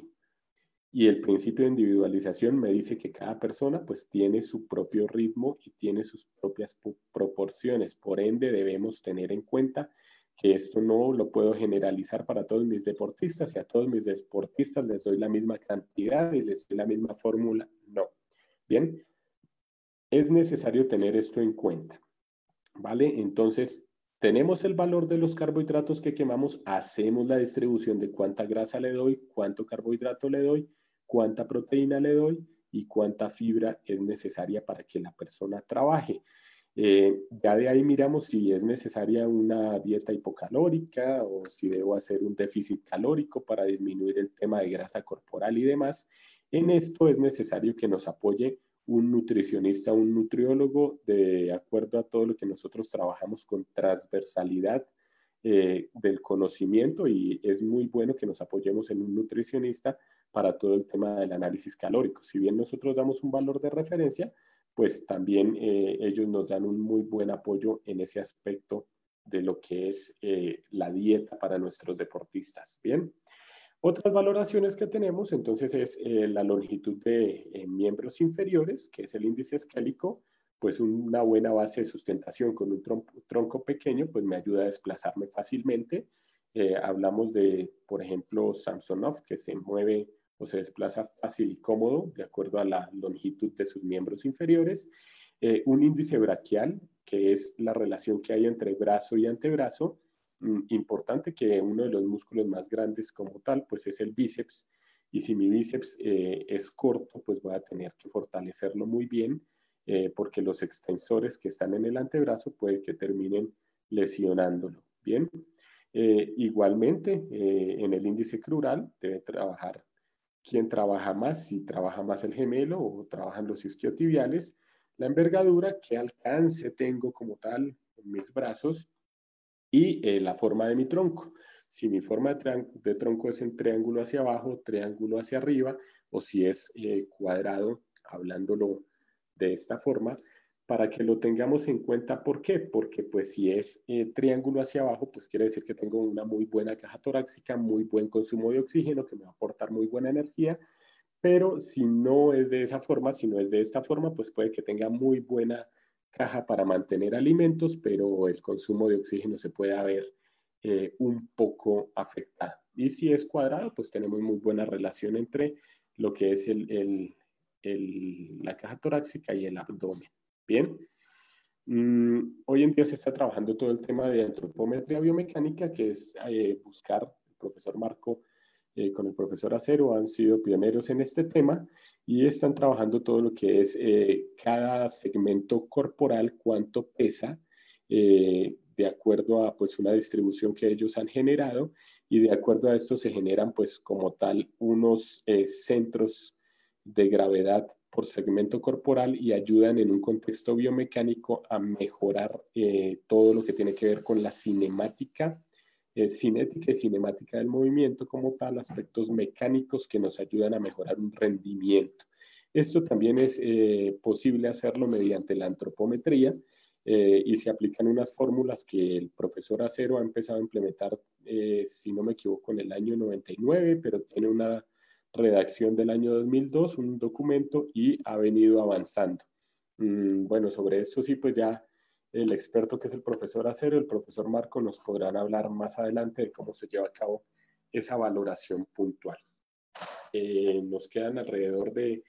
Y el principio de individualización me dice que cada persona pues tiene su propio ritmo y tiene sus propias proporciones. Por ende, debemos tener en cuenta que esto no lo puedo generalizar para todos mis deportistas y a todos mis deportistas les doy la misma cantidad y les doy la misma fórmula. No. Bien, es necesario tener esto en cuenta. ¿Vale? Entonces, tenemos el valor de los carbohidratos que quemamos, hacemos la distribución de cuánta grasa le doy, cuánto carbohidrato le doy, cuánta proteína le doy y cuánta fibra es necesaria para que la persona trabaje. Ya de ahí miramos si es necesaria una dieta hipocalórica o si debo hacer un déficit calórico para disminuir el tema de grasa corporal y demás. En esto es necesario que nos apoye un nutricionista, un nutriólogo, de acuerdo a todo lo que nosotros trabajamos con transversalidad del conocimiento y es muy bueno que nos apoyemos en un nutricionista para todo el tema del análisis calórico. Si bien nosotros damos un valor de referencia, pues también ellos nos dan un muy buen apoyo en ese aspecto de lo que es la dieta para nuestros deportistas. Bien. Otras valoraciones que tenemos, entonces, es la longitud de miembros inferiores, que es el índice esquélico, pues una buena base de sustentación con un tronco pequeño, pues me ayuda a desplazarme fácilmente. Hablamos de, por ejemplo, Samsonov, que se mueve o se desplaza fácil y cómodo de acuerdo a la longitud de sus miembros inferiores. Un índice braquial, que es la relación que hay entre brazo y antebrazo. Importante que uno de los músculos más grandes como tal, pues es el bíceps. Y si mi bíceps es corto, pues voy a tener que fortalecerlo muy bien, porque los extensores que están en el antebrazo puede que terminen lesionándolo. Bien. Igualmente, en el índice crural debe trabajar quién trabaja más, si trabaja más el gemelo o trabajan los isquiotibiales, la envergadura, qué alcance tengo como tal en mis brazos y la forma de mi tronco. Si mi forma de tronco es en triángulo hacia abajo, triángulo hacia arriba, o si es cuadrado, hablándolo de esta forma, para que lo tengamos en cuenta. ¿Por qué? Porque pues si es triángulo hacia abajo, pues quiere decir que tengo una muy buena caja torácica, muy buen consumo de oxígeno, que me va a aportar muy buena energía, pero si no es de esa forma, si no es de esta forma, pues puede que tenga muy buena caja para mantener alimentos, pero el consumo de oxígeno se puede ver un poco afectado. Y si es cuadrado, pues tenemos muy buena relación entre lo que es la caja torácica y el abdomen. Bien. Hoy en día se está trabajando todo el tema de antropometría biomecánica, que es buscar, el profesor Marco con el profesor Acero han sido pioneros en este tema y están trabajando todo lo que es cada segmento corporal, cuánto pesa, de acuerdo a pues una distribución que ellos han generado, y de acuerdo a esto se generan pues como tal unos centros de gravedad por segmento corporal y ayudan en un contexto biomecánico a mejorar todo lo que tiene que ver con la cinética y cinemática del movimiento como tal, aspectos mecánicos que nos ayudan a mejorar un rendimiento. Esto también es posible hacerlo mediante la antropometría y se aplican unas fórmulas que el profesor Acero ha empezado a implementar, si no me equivoco, en el año 99, pero tiene una redacción del año 2002, un documento, y ha venido avanzando. Bueno, sobre esto sí, pues ya el experto que es el profesor Acero, el profesor Marco, nos podrán hablar más adelante de cómo se lleva a cabo esa valoración puntual. Nos quedan alrededor de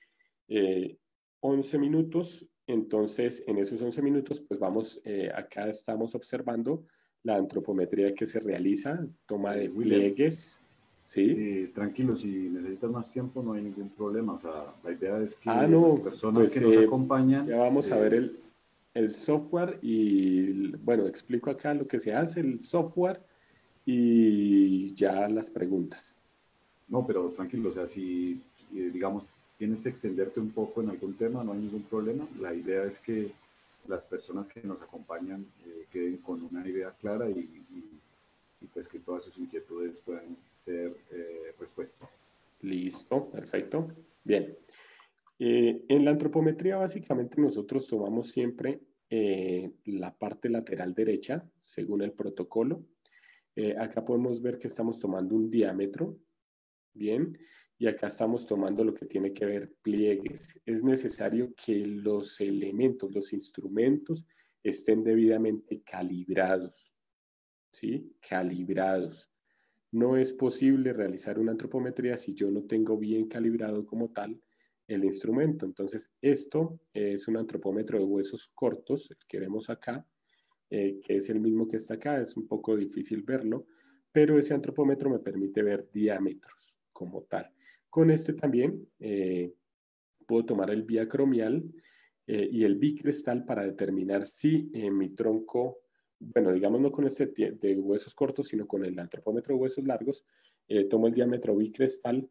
11 minutos, entonces en esos 11 minutos, pues vamos, acá estamos observando la antropometría que se realiza, toma de pliegues. ¿Sí? Tranquilo, si necesitas más tiempo no hay ningún problema. O sea, la idea es que No, las personas pues que nos acompañan... ya vamos a ver el software y, bueno, explico acá lo que se hace, el software y ya las preguntas. No, pero tranquilo, o sea, si, digamos, tienes que extenderte un poco en algún tema, no hay ningún problema. La idea es que las personas que nos acompañan queden con una idea clara y pues que todas sus inquietudes puedan ser respuestas. Listo, perfecto. Bien. En la antropometría básicamente nosotros tomamos siempre la parte lateral derecha según el protocolo. Acá podemos ver que estamos tomando un diámetro, bien, y acá estamos tomando lo que tiene que ver pliegues. Es necesario que los elementos, los instrumentos estén debidamente calibrados, ¿sí? Calibrados. No es posible realizar una antropometría si yo no tengo bien calibrado como tal el instrumento. Entonces, esto es un antropómetro de huesos cortos, el que vemos acá, que es el mismo que está acá. Es un poco difícil verlo, pero ese antropómetro me permite ver diámetros como tal. Con este también puedo tomar el biacromial y el bicristal para determinar si mi tronco, bueno, digamos no con este de huesos cortos, sino con el antropómetro de huesos largos, tomo el diámetro bicristal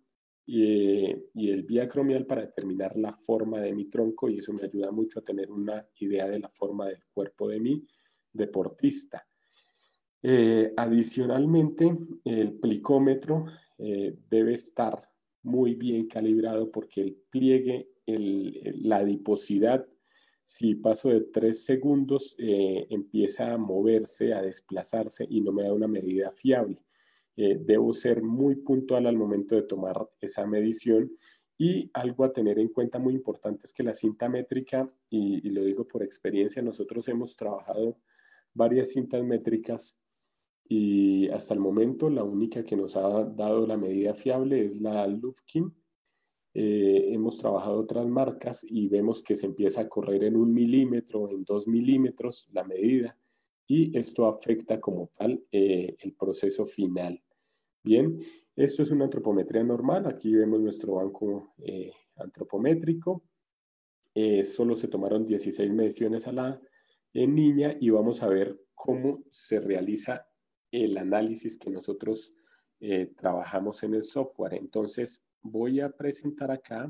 y el biacromial para determinar la forma de mi tronco, y eso me ayuda mucho a tener una idea de la forma del cuerpo de mi deportista. Adicionalmente, el plicómetro debe estar muy bien calibrado porque el pliegue, la adiposidad, si paso de 3 segundos, empieza a moverse, a desplazarse y no me da una medida fiable. Debo ser muy puntual al momento de tomar esa medición. Y algo a tener en cuenta muy importante es que la cinta métrica, y lo digo por experiencia, nosotros hemos trabajado varias cintas métricas y hasta el momento la única que nos ha dado la medida fiable es la Lufkin. Hemos trabajado otras marcas y vemos que se empieza a correr en 1 milímetro, en 2 milímetros la medida, y esto afecta como tal el proceso final. Bien, esto es una antropometría normal. Aquí vemos nuestro banco antropométrico. Solo se tomaron 16 mediciones a la niña y vamos a ver cómo se realiza el análisis que nosotros trabajamos en el software. Entonces voy a presentar acá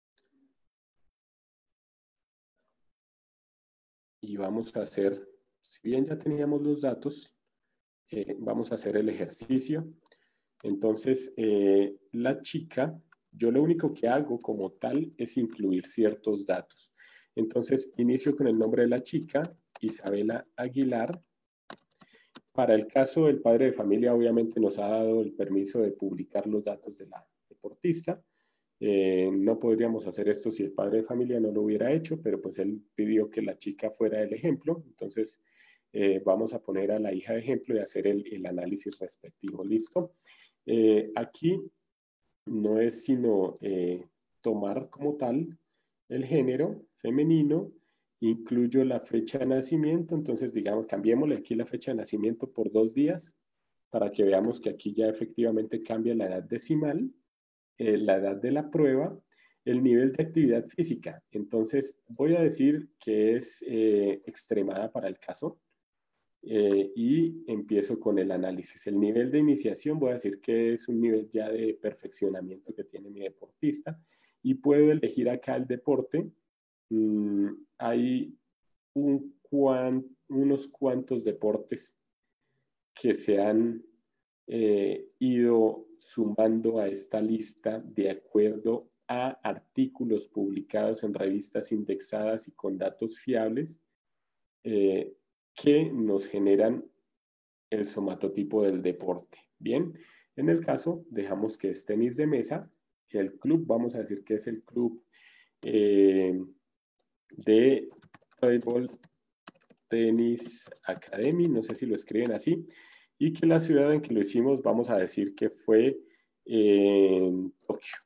y vamos a hacer, si bien ya teníamos los datos, vamos a hacer el ejercicio. Entonces la chica, yo lo único que hago como tal es incluir ciertos datos. Entonces inicio con el nombre de la chica, Isabela Aguilar. Para el caso del padre de familia, obviamente nos ha dado el permiso de publicar los datos de la deportista. No podríamos hacer esto si el padre de familia no lo hubiera hecho, pero pues él pidió que la chica fuera el ejemplo. Entonces vamos a poner a la hija de ejemplo y hacer el análisis respectivo. ¿Listo? Aquí no es sino tomar como tal el género femenino incluyo la fecha de nacimiento, entonces digamos, cambiémosle aquí la fecha de nacimiento por 2 días, para que veamos que aquí ya efectivamente cambia la edad decimal, la edad de la prueba, el nivel de actividad física. Entonces voy a decir que es extremada para el caso y empiezo con el análisis. El nivel de iniciación voy a decir que es un nivel ya de perfeccionamiento que tiene mi deportista y puedo elegir acá el deporte. Hay unos cuantos deportes que se han ido sumando a esta lista de acuerdo a artículos publicados en revistas indexadas y con datos fiables que nos generan el somatotipo del deporte. Bien, en el caso, dejamos que es tenis de mesa. El club, vamos a decir que es el club de Table Tennis Academy, no sé si lo escriben así, y que la ciudad en que lo hicimos, vamos a decir que fue en Tokio.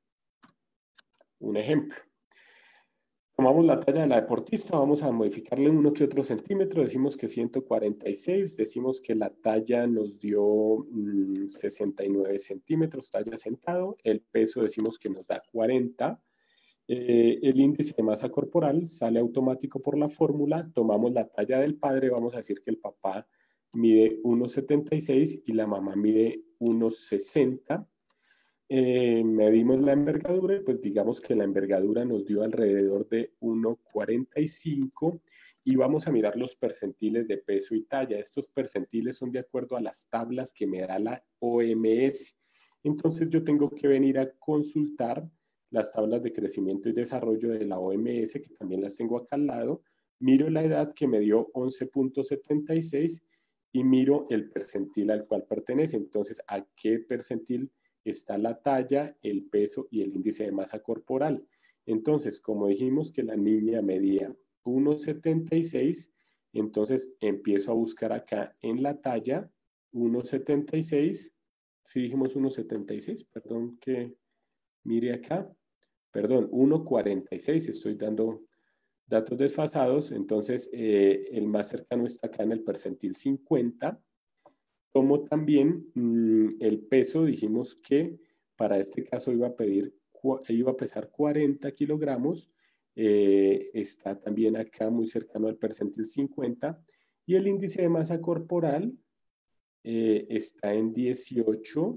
Un ejemplo. Tomamos la talla de la deportista, vamos a modificarle uno que otro centímetro, decimos que 146, decimos que la talla nos dio 69 centímetros, talla sentado, el peso decimos que nos da 40, el índice de masa corporal sale automático por la fórmula, tomamos la talla del padre, vamos a decir que el papá mide 1,76 y la mamá mide 1,60. Medimos la envergadura y pues digamos que la envergadura nos dio alrededor de 1,45 y vamos a mirar los percentiles de peso y talla. Estos percentiles son de acuerdo a las tablas que me da la OMS. Entonces yo tengo que venir a consultar las tablas de crecimiento y desarrollo de la OMS, que también las tengo acá al lado. Miro la edad que me dio 11,76 y miro el percentil al cual pertenece. Entonces, ¿a qué percentil está la talla, el peso y el índice de masa corporal? Entonces, como dijimos que la niña medía 1,76, entonces empiezo a buscar acá en la talla 1,76. Si dijimos 1,76, perdón que mire acá, perdón, 1,46, estoy dando datos desfasados, entonces el más cercano está acá en el percentil 50. Como también el peso, dijimos que para este caso iba a pesar 40 kilogramos, está también acá muy cercano al percentil 50, y el índice de masa corporal está en 18,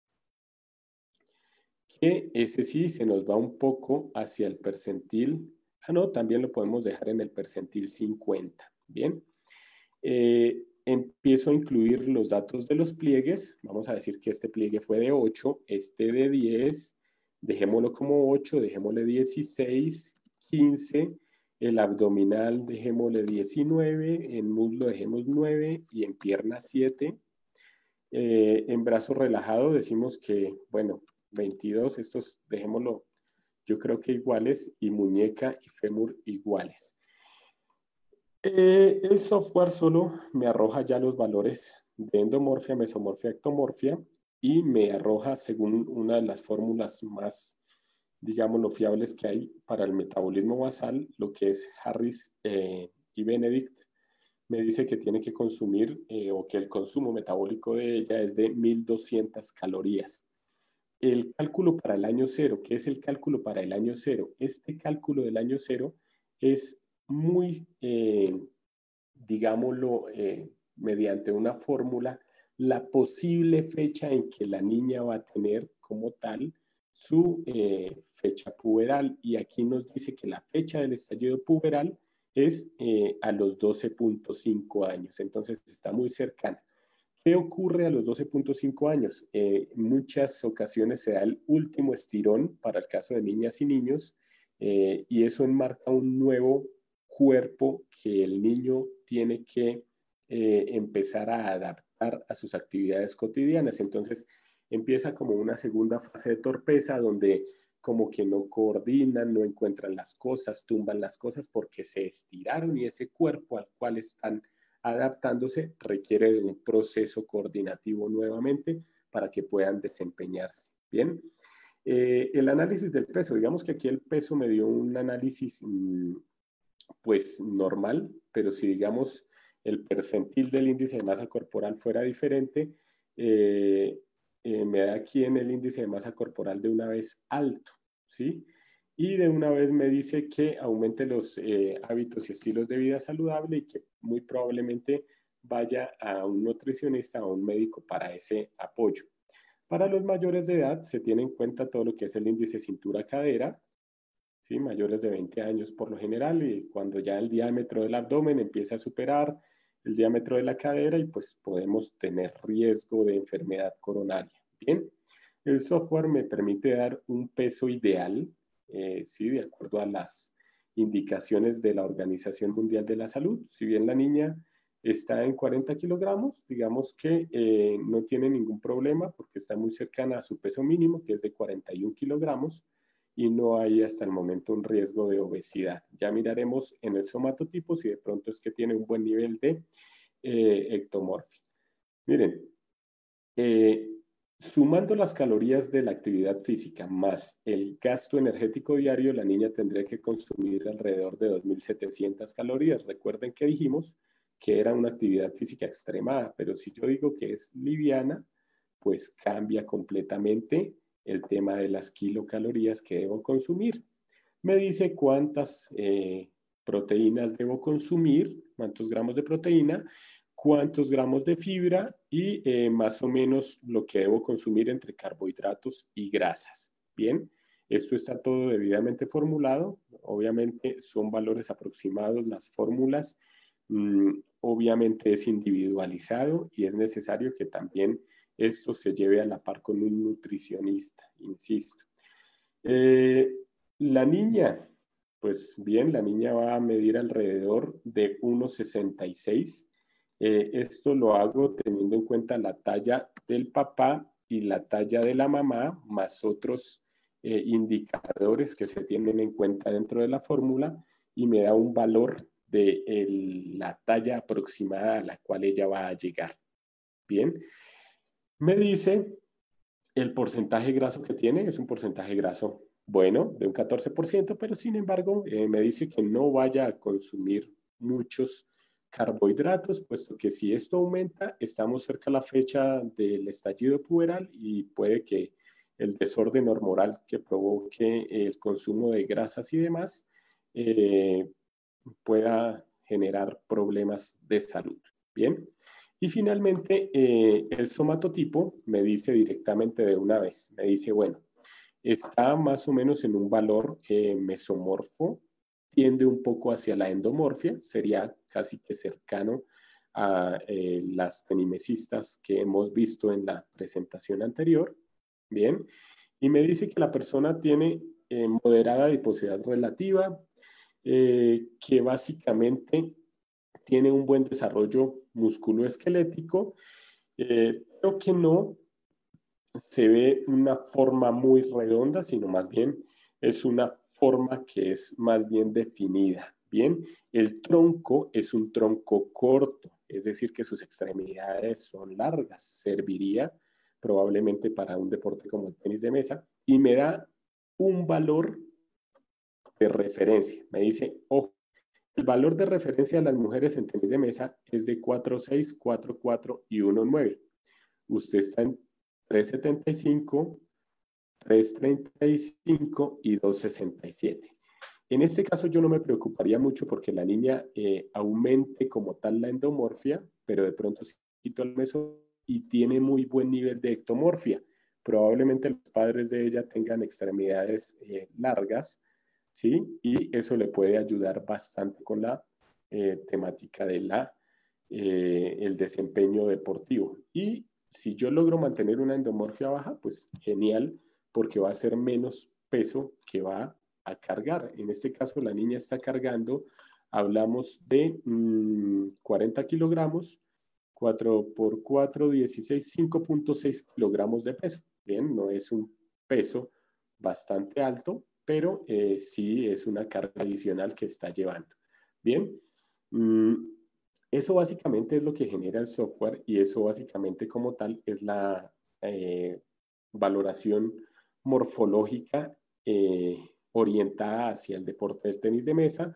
que ese sí se nos va un poco hacia el percentil, no, también lo podemos dejar en el percentil 50, ¿bien? Empiezo a incluir los datos de los pliegues, vamos a decir que este pliegue fue de 8, este de 10, dejémoslo como 8, dejémosle 16, 15, el abdominal dejémosle 19, en muslo dejemos 9 y en pierna 7. En brazo relajado decimos que, bueno, 22, estos dejémoslo, yo creo que iguales, y muñeca y fémur iguales. El software solo me arroja ya los valores de endomorfia, mesomorfia, ectomorfia, y me arroja según una de las fórmulas más, digámoslo, fiables que hay para el metabolismo basal, lo que es Harris y Benedict. Me dice que tiene que consumir o que el consumo metabólico de ella es de 1.200 calorías. El cálculo para el año cero, ¿qué es el cálculo para el año cero? Este cálculo del año cero es muy, digámoslo, mediante una fórmula, la posible fecha en que la niña va a tener como tal su fecha puberal. Y aquí nos dice que la fecha del estallido puberal es a los 12,5 años. Entonces está muy cercana. ¿Qué ocurre a los 12,5 años? En muchas ocasiones se da el último estirón para el caso de niñas y niños y eso enmarca un nuevo cuerpo que el niño tiene que empezar a adaptar a sus actividades cotidianas. Entonces empieza como una segunda fase de torpeza donde como que no coordinan, no encuentran las cosas, tumban las cosas porque se estiraron y ese cuerpo al cual están adaptándose requiere de un proceso coordinativo nuevamente para que puedan desempeñarse. Bien, el análisis del peso, digamos que aquí el peso me dio un análisis pues normal, pero si digamos el percentil del índice de masa corporal fuera diferente, me da aquí en el índice de masa corporal de una vez alto, ¿sí? Y de una vez me dice que aumente los hábitos y estilos de vida saludable y que muy probablemente vaya a un nutricionista o a un médico para ese apoyo. Para los mayores de edad se tiene en cuenta todo lo que es el índice cintura-cadera, ¿sí? Mayores de 20 años por lo general, y cuando ya el diámetro del abdomen empieza a superar el diámetro de la cadera, y pues podemos tener riesgo de enfermedad coronaria. Bien, el software me permite dar un peso ideal, ¿sí? De acuerdo a las indicaciones de la Organización Mundial de la Salud. Si bien la niña está en 40 kilogramos, digamos que no tiene ningún problema porque está muy cercana a su peso mínimo, que es de 41 kilogramos, y no hay hasta el momento un riesgo de obesidad. Ya miraremos en el somatotipo si de pronto es que tiene un buen nivel de ectomorfia. Miren, sumando las calorías de la actividad física más el gasto energético diario, la niña tendría que consumir alrededor de 2.700 calorías. Recuerden que dijimos que era una actividad física extremada, pero si yo digo que es liviana, pues cambia completamente el tema de las kilocalorías que debo consumir. Me dice cuántas proteínas debo consumir, cuántos gramos de proteína, cuántos gramos de fibra y más o menos lo que debo consumir entre carbohidratos y grasas. Bien, esto está todo debidamente formulado. Obviamente son valores aproximados las fórmulas. Obviamente es individualizado y es necesario que también esto se lleve a la par con un nutricionista, insisto. La niña, pues bien, la niña va a medir alrededor de 1,66. Esto lo hago teniendo en cuenta la talla del papá y la talla de la mamá, más otros indicadores que se tienen en cuenta dentro de la fórmula, y me da un valor de la talla aproximada a la cual ella va a llegar. Bien, me dice el porcentaje graso que tiene, es un porcentaje graso bueno, de un 14%, pero sin embargo me dice que no vaya a consumir muchos carbohidratos, puesto que si esto aumenta, estamos cerca de la fecha del estallido puberal y puede que el desorden hormonal que provoque el consumo de grasas y demás pueda generar problemas de salud. Bien. Y finalmente, el somatotipo me dice directamente de una vez, me dice, bueno, está más o menos en un valor mesomorfo, tiende un poco hacia la endomorfia, sería casi que cercano a las tenimecistas que hemos visto en la presentación anterior. Bien, y me dice que la persona tiene moderada adiposidad relativa, que básicamente tiene un buen desarrollo musculoesquelético, pero que no se ve una forma muy redonda, sino más bien es una forma que es más bien definida. Bien, el tronco es un tronco corto, es decir, que sus extremidades son largas. Serviría probablemente para un deporte como el tenis de mesa, y me da un valor de referencia. Me dice, ojo, el valor de referencia de las mujeres en tenis de mesa es de 4,6, 4,4 y 1,9. Usted está en 3,75, 3,35 y 2,67. En este caso yo no me preocuparía mucho porque la niña aumente como tal la endomorfia, pero de pronto sí quito el meso y tiene muy buen nivel de ectomorfia. Probablemente los padres de ella tengan extremidades largas, ¿sí? Y eso le puede ayudar bastante con la temática de el desempeño deportivo. Y si yo logro mantener una endomorfia baja, pues genial, porque va a ser menos peso que va a cargar. En este caso, la niña está cargando, hablamos de 40 kilogramos, 4 por 4, 16, 5.6 kilogramos de peso. Bien, no es un peso bastante alto, pero sí es una carga adicional que está llevando. Bien, eso básicamente es lo que genera el software, y eso básicamente como tal es la valoración morfológica orientada hacia el deporte del tenis de mesa.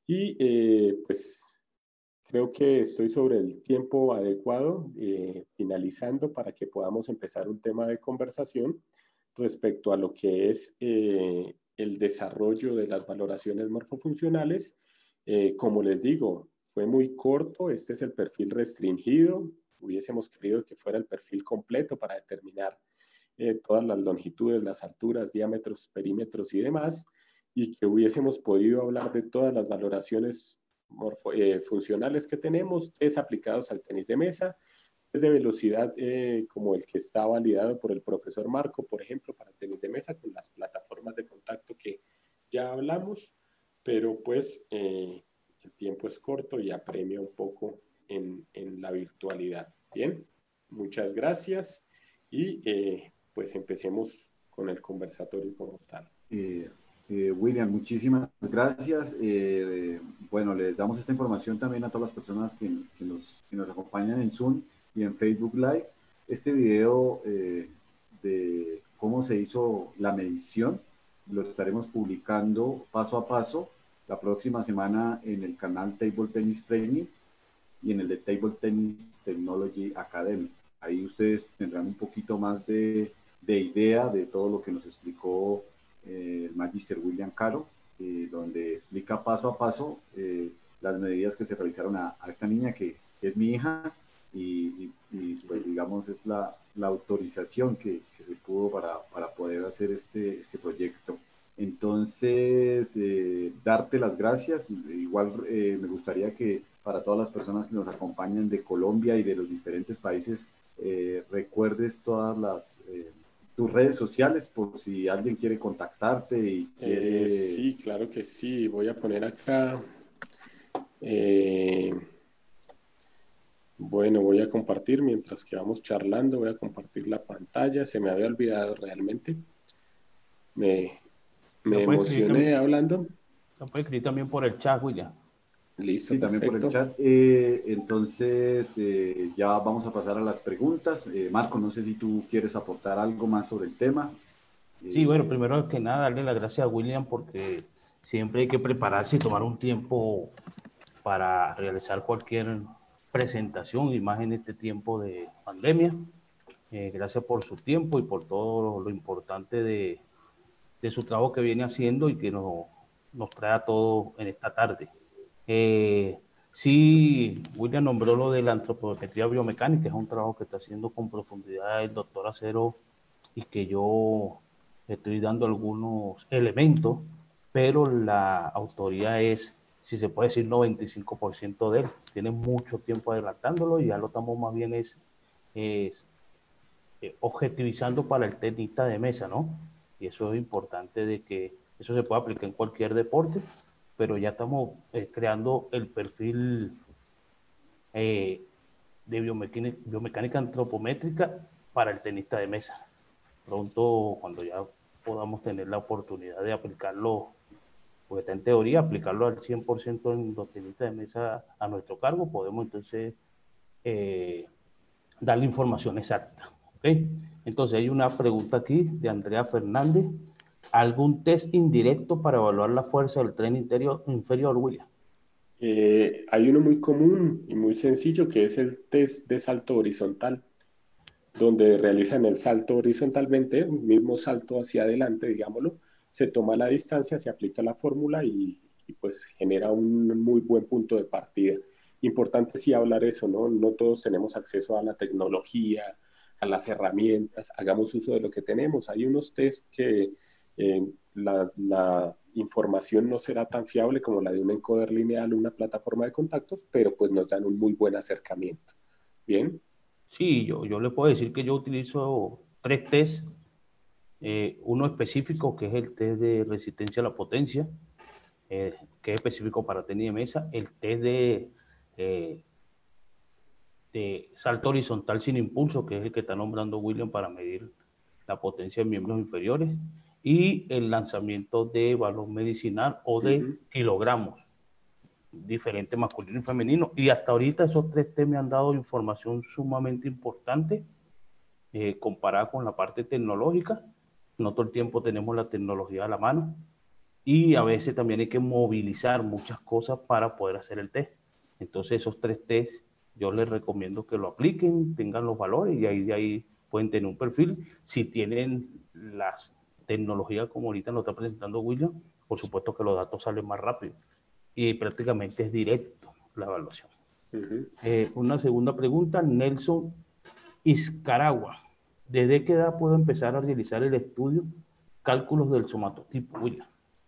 Y pues creo que estoy sobre el tiempo adecuado, finalizando para que podamos empezar un tema de conversación respecto a lo que es el desarrollo de las valoraciones morfofuncionales. Como les digo, fue muy corto, este es el perfil restringido, hubiésemos querido que fuera el perfil completo para determinar todas las longitudes, las alturas, diámetros, perímetros y demás, y que hubiésemos podido hablar de todas las valoraciones funcionales que tenemos, test aplicados al tenis de mesa, test de velocidad como el que está validado por el profesor Marco, por ejemplo, para tenis de mesa, con las plataformas de contacto que ya hablamos, pero pues el tiempo es corto y apremia un poco en la virtualidad. Bien, muchas gracias y pues empecemos con el conversatorio como tal. William, muchísimas gracias. Bueno, les damos esta información también a todas las personas que nos acompañan en Zoom y en Facebook Live. Este video de cómo se hizo la medición lo estaremos publicando paso a paso la próxima semana en el canal Table Tennis Training y en el de Table Tennis Technology Academy. Ahí ustedes tendrán un poquito más de idea de todo lo que nos explicó el Magister William Caro, donde explica paso a paso las medidas que se realizaron a esta niña que es mi hija y pues digamos es la autorización que se pudo para poder hacer este proyecto. Entonces, darte las gracias. Igual me gustaría que para todas las personas que nos acompañan de Colombia y de los diferentes países, recuerdes todas tus redes sociales por si alguien quiere contactarte y quiere... Sí, claro que sí. Voy a poner acá. Bueno, voy a compartir mientras que vamos charlando. Voy a compartir la pantalla. Se me había olvidado realmente. Me emocioné hablando. Lo puede escribir también por el chat, William. Listo, sí, perfecto. también por el chat. Entonces, ya vamos a pasar a las preguntas. Marco, no sé si tú quieres aportar algo más sobre el tema. Sí, bueno, primero que nada, darle las gracias a William porque siempre hay que prepararse y tomar un tiempo para realizar cualquier presentación y más en este tiempo de pandemia. Gracias por su tiempo y por todo lo importante de su trabajo que viene haciendo y que nos trae a todos en esta tarde. Sí, William nombró lo de la antropometría biomecánica, es un trabajo que está haciendo con profundidad el doctor Acero y que yo estoy dando algunos elementos, pero la autoría es, si se puede decir, 95% de él. Tiene mucho tiempo adelantándolo y ya lo estamos más bien objetivizando para el tenista de mesa, ¿no? Y eso es importante de que eso se puede aplicar en cualquier deporte, pero ya estamos creando el perfil de biomecánica antropométrica para el tenista de mesa. Pronto, cuando ya podamos tener la oportunidad de aplicarlo, porque está en teoría, aplicarlo al 100% en los tenistas de mesa a nuestro cargo, podemos entonces dar la información exacta. ¿Okay? Entonces hay una pregunta aquí de Andrea Fernández. ¿Algún test indirecto para evaluar la fuerza del tren inferior, William? Hay uno muy común y muy sencillo que es el test de salto horizontal, donde realizan el salto horizontalmente, un mismo salto hacia adelante, digámoslo, se toma la distancia, se aplica la fórmula y pues genera un muy buen punto de partida. Importante sí hablar eso, ¿no? No todos tenemos acceso a la tecnología, a las herramientas, hagamos uso de lo que tenemos. Hay unos test que la información no será tan fiable como la de un encoder lineal o una plataforma de contactos, pero pues nos dan un muy buen acercamiento. ¿Bien? Sí, yo le puedo decir que yo utilizo 3 tests. Uno específico, que es el test de resistencia a la potencia, que es específico para tenis de mesa. El test de salto horizontal sin impulso, que es el que está nombrando William para medir la potencia de miembros inferiores. Y el lanzamiento de balón medicinal o de kilogramos, diferente masculino y femenino. Y hasta ahorita esos 3 temas me han dado información sumamente importante comparada con la parte tecnológica. No todo el tiempo tenemos la tecnología a la mano, y a veces también hay que movilizar muchas cosas para poder hacer el test. Entonces esos 3 test yo les recomiendo que lo apliquen, tengan los valores y ahí de ahí pueden tener un perfil. Si tienen las tecnologías como ahorita nos está presentando William, por supuesto que los datos salen más rápido y prácticamente es directo la evaluación. Una segunda pregunta, Nelson Iscaragua. ¿Desde qué edad puedo empezar a realizar el estudio cálculos del somatotipo, William?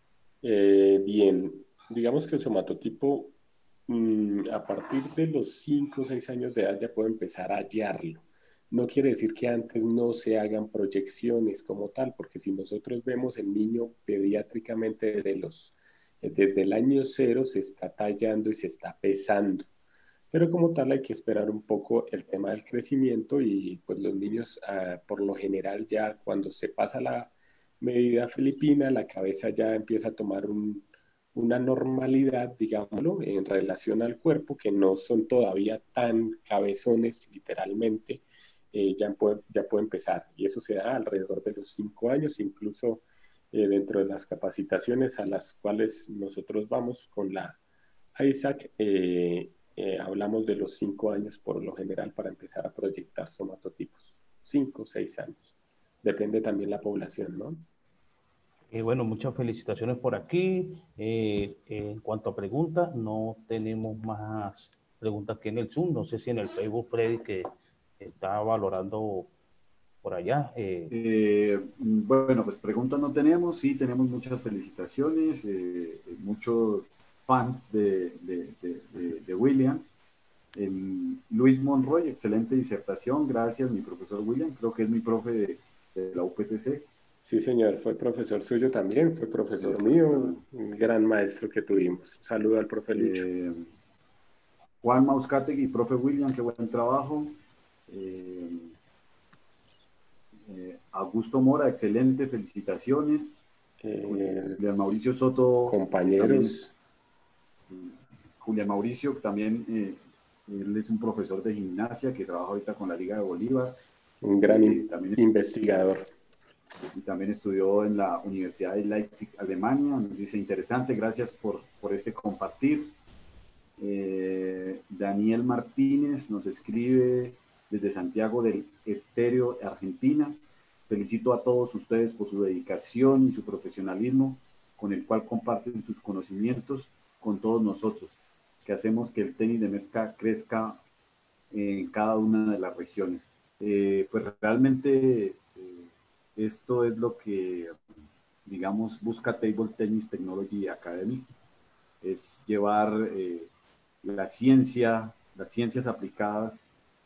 Bien, digamos que el somatotipo a partir de los 5 o 6 años de edad ya puedo empezar a hallarlo. No quiere decir que antes no se hagan proyecciones como tal, porque si nosotros vemos el niño pediátricamente desde el año 0 se está tallando y se está pesando. Pero como tal hay que esperar un poco el tema del crecimiento y pues los niños por lo general ya cuando se pasa la medida filipina, la cabeza ya empieza a tomar una normalidad, digámoslo, en relación al cuerpo, que no son todavía tan cabezones literalmente, ya puede empezar. Y eso se da alrededor de los 5 años, incluso dentro de las capacitaciones a las cuales nosotros vamos con la ISAC, hablamos de los 5 años por lo general para empezar a proyectar somatotipos. 5 o 6 años. Depende también la población, ¿no? Bueno, muchas felicitaciones por aquí. En cuanto a preguntas, no tenemos más preguntas aquí en el Zoom. No sé si en el Facebook, Freddy, que está valorando por allá. Bueno, pues preguntas no tenemos, sí tenemos muchas felicitaciones, muchos fans de William. Luis Monroy, excelente disertación, gracias mi profesor William, creo que es mi profe de la UPTC. Sí, señor, fue profesor suyo también, fue profesor mío, un gran maestro que tuvimos. Saludo al profe Lucho. Juan Mauscategui, profe William, qué buen trabajo. Augusto Mora, excelente, felicitaciones. Julián Mauricio Soto, compañeros. Julián Mauricio también, él es un profesor de gimnasia que trabaja ahorita con la Liga de Bolívar. Un gran investigador. Y también estudió en la Universidad de Leipzig, Alemania. Nos dice, interesante, gracias por este compartir. Daniel Martínez nos escribe desde Santiago del Estero, Argentina. Felicito a todos ustedes por su dedicación y su profesionalismo con el cual comparten sus conocimientos con todos nosotros, que hacemos que el tenis de mesa crezca en cada una de las regiones. Pues realmente esto es lo que, digamos, busca Table Tennis Technology Academy, es llevar las ciencias aplicadas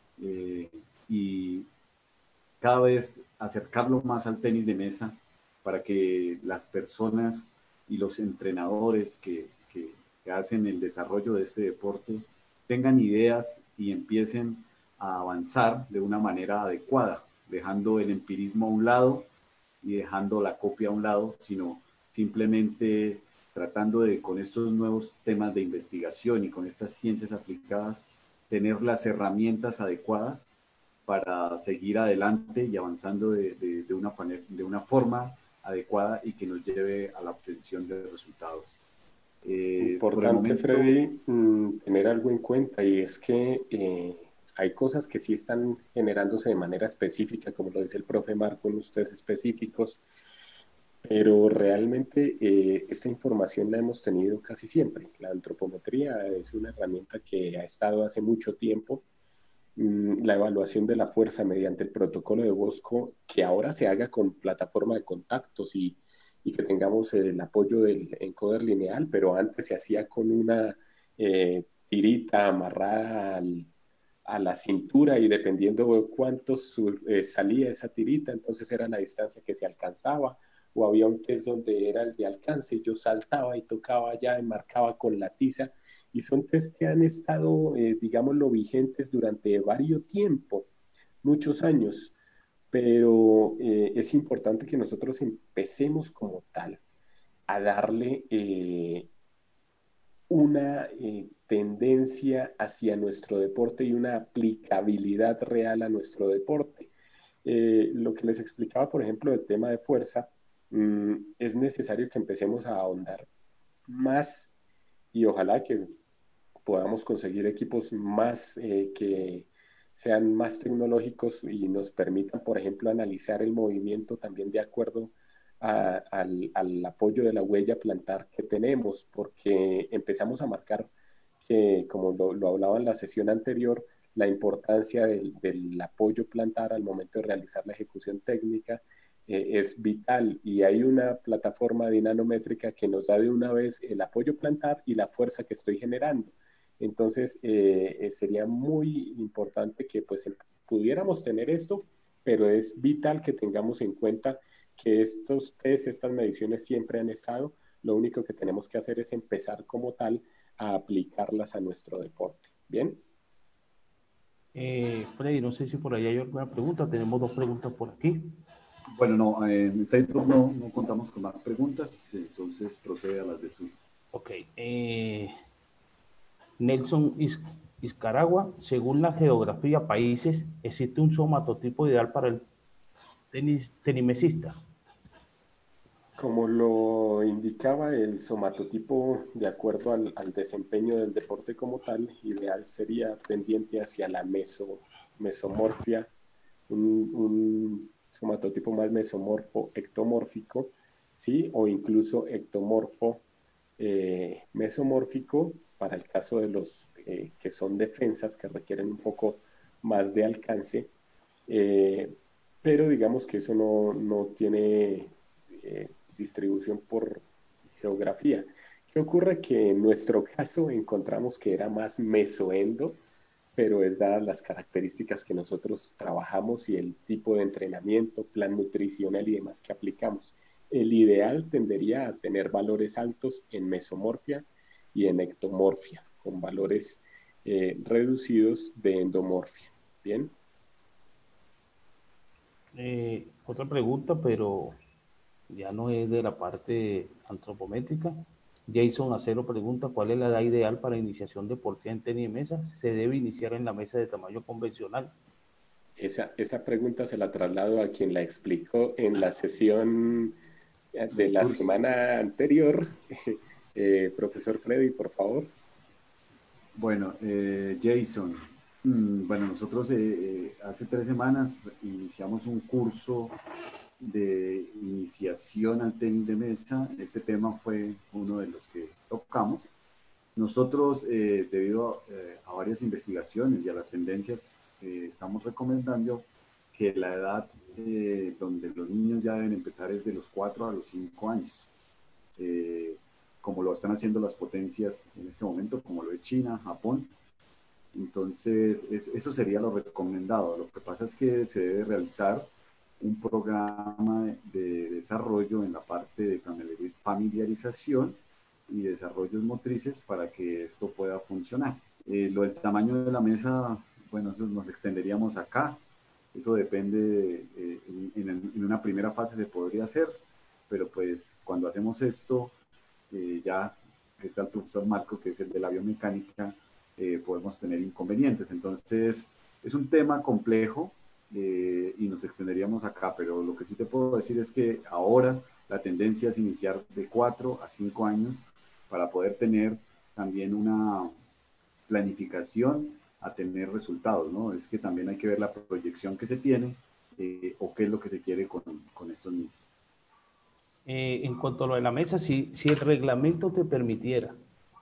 y cada vez acercarlo más al tenis de mesa para que las personas y los entrenadores que hacen el desarrollo de este deporte tengan ideas y empiecen a avanzar de una manera adecuada, dejando el empirismo a un lado y dejando la copia a un lado, sino simplemente tratando de, con estos nuevos temas de investigación y con estas ciencias aplicadas, tener las herramientas adecuadas para seguir adelante y avanzando de una forma adecuada y que nos lleve a la obtención de resultados. Importante, momento, Freddy, tener algo en cuenta, y es que hay cosas que sí están generándose de manera específica, como lo dice el profe Marco, en ustedes específicos, pero realmente esta información la hemos tenido casi siempre. La antropometría es una herramienta que ha estado hace mucho tiempo. La evaluación de la fuerza mediante el protocolo de Bosco, que ahora se haga con plataforma de contactos y que tengamos el apoyo del encoder lineal, pero antes se hacía con una tirita amarrada a la cintura, y dependiendo de cuánto salía esa tirita, entonces era la distancia que se alcanzaba, o había un test donde era el de alcance, yo saltaba y tocaba allá y marcaba con la tiza, y son test que han estado, digámoslo, vigentes durante varios tiempo, muchos años, pero es importante que nosotros empecemos como tal a darle una tendencia hacia nuestro deporte y una aplicabilidad real a nuestro deporte. Lo que les explicaba, por ejemplo, del tema de fuerza, es necesario que empecemos a ahondar más y ojalá que podamos conseguir equipos más que sean más tecnológicos y nos permitan, por ejemplo, analizar el movimiento también de acuerdo al apoyo de la huella plantar que tenemos, porque empezamos a marcar que, como lo hablaba en la sesión anterior, la importancia del apoyo plantar al momento de realizar la ejecución técnica es vital y hay una plataforma dinanométrica que nos da de una vez el apoyo plantar y la fuerza que estoy generando. Entonces, sería muy importante que pues pudiéramos tener esto, pero es vital que tengamos en cuenta que estos test, estas mediciones siempre han estado. Lo único que tenemos que hacer es empezar como tal a aplicarlas a nuestro deporte. ¿Bien? Freddy, no sé si por ahí hay alguna pregunta. Tenemos dos preguntas por aquí. Bueno, no, en Facebook no contamos con más preguntas, entonces procede a las de Zoom. Ok. Nelson Iscaragua, según la geografía países, ¿existe un somatotipo ideal para el tenimesista? Como lo indicaba el somatotipo, de acuerdo al desempeño del deporte como tal, ideal sería tendiente hacia la mesomorfia, un somatotipo más mesomorfo ectomórfico, ¿sí? O incluso ectomorfo mesomórfico para el caso de los que son defensas que requieren un poco más de alcance, pero digamos que eso no tiene distribución por geografía. ¿Qué ocurre? Que en nuestro caso encontramos que era más mesoendo, pero es dadas las características que nosotros trabajamos y el tipo de entrenamiento, plan nutricional y demás que aplicamos. El ideal tendería a tener valores altos en mesomorfia y en ectomorfia, con valores reducidos de endomorfia. ¿Bien? Otra pregunta, pero ya no es de la parte antropométrica. Jason Acero pregunta, ¿cuál es la edad ideal para iniciación deportiva en tenis de mesa? ¿Se debe iniciar en la mesa de tamaño convencional? Esa pregunta se la traslado a quien la explicó en la sesión de la semana anterior. Profesor Freddy, por favor. Bueno, Jason, bueno, nosotros hace 3 semanas iniciamos un curso de iniciación al tenis de mesa. Este tema fue uno de los que tocamos. Nosotros, debido a varias investigaciones y a las tendencias, estamos recomendando que la edad donde los niños ya deben empezar es de los 4 a los 5 años. Como lo están haciendo las potencias en este momento, como lo de China, Japón. Entonces, eso sería lo recomendado. Lo que pasa es que se debe realizar un programa de desarrollo en la parte de familiarización y desarrollos motrices para que esto pueda funcionar. Lo del tamaño de la mesa, bueno, eso nos extenderíamos acá. Eso depende, en una primera fase se podría hacer, pero pues cuando hacemos esto, ya está el profesor Marco, que es el de la biomecánica, podemos tener inconvenientes. Entonces, es un tema complejo y nos extenderíamos acá, pero lo que sí te puedo decir es que ahora la tendencia es iniciar de 4 a 5 años para poder tener también una planificación a tener resultados, ¿no? Es que también hay que ver la proyección que se tiene o qué es lo que se quiere con estos niños. En cuanto a lo de la mesa, si el reglamento te permitiera